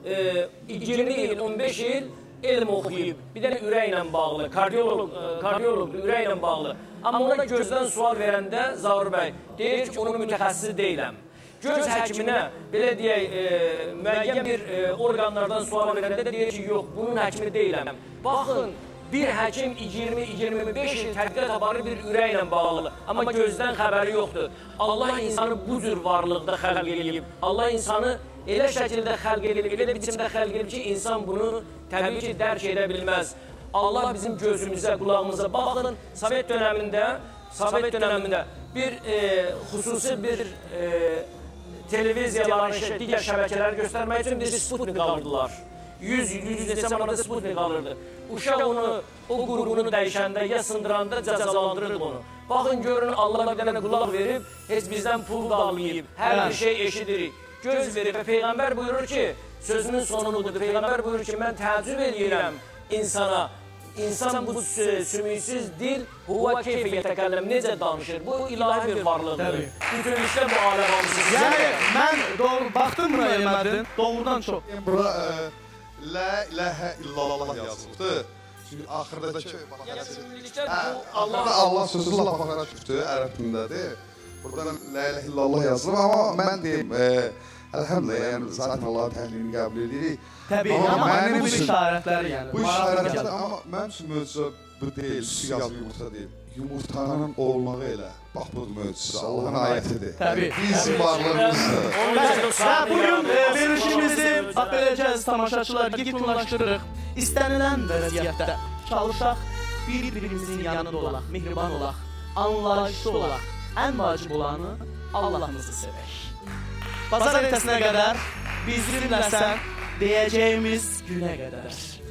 20 il, 15 il elm oxuyub, bir dənə ürəklə bağlı, kardioloqdur, ürəklə bağlı. Amma ona gözdən sual verəndə Zahir bəy deyir ki, onun mütəxəssisi deyiləm. Göz həkiminə, belə deyək, müəyyən bir orqanlardan sual verəndə deyir ki, yox, bunun həkimi deyiləm. Baxın, bir həkim 20-25 il tədqiqat aparır bir ürəklə bağlı, amma gözdən xəbəri yoxdur. Allah insanı bu cür varlıqda xəlq edib, Allah insanı elə şəkildə xəlq edib, elə biçimdə xəlq edib ki, insan bunu təbii ki, dərk edə bilməz. Allah bizim gözümüzə, qulağımıza baxın, Sovet dönəmində bir xüsusi bir televiziyaların digər şəbəkələri göstərmək üçün bir Sputnik alırdılar. 100 neçə manada Sputnik alırdı. Uşaq onu, o qurğunu dəyişəndə, ya sındıranda cəzalandırırdı onu. Baxın, görün, Allah bir dənə qulaq verib, heç bizdən pul da almayıb, hər bir şey eşidirik. Göz verib və Peyğəmbər buyurur ki, sözünün sonu budur. Peyğəmbər buyurur ki, mən təəccüb edirəm insana. İnsan bu sümüksüz dil, huva keyfə yetəkəlləm, necə danışır? Bu ilahi bir varlıqdır. Bütünlükdə bu aləm almışsınız. Yəni, mən baxdım buna Elmədin, doğrudan çox. Bura La iləhə illallah yazılıbdır. Çünki axırdakı Allah sözü laf axara çıxdı, ərəb dilindədir. Buradan La iləhə illallah yazılıb, amma mən deyim, əlhəmdülillah, yəni zaten Allah'ın təhlilini qəbul edirik. Təbii, amma bu işarətlər yəni. Bu işarətlər, amma mənim üçün möcüzə bu deyil, su yazı yumurta deyil. Yumurtanın olmağı elə, bax bu möcüzə, Allah'ın ayətidir. Təbii. Bizim varlığımızdır. Və bugün verilişimizi, beləcə tamaşaçılar yekunlaşdırırıq. İstənilən vəziyyətdə çalışaq, bir-birimizin yanında olaq, mehriban olaq, anlayışlı olaq. Ən vacib olanı Allah'ımızı sevək. Bazar ertəsinə qədər bizimləsən deyəcəyimiz günə qədər.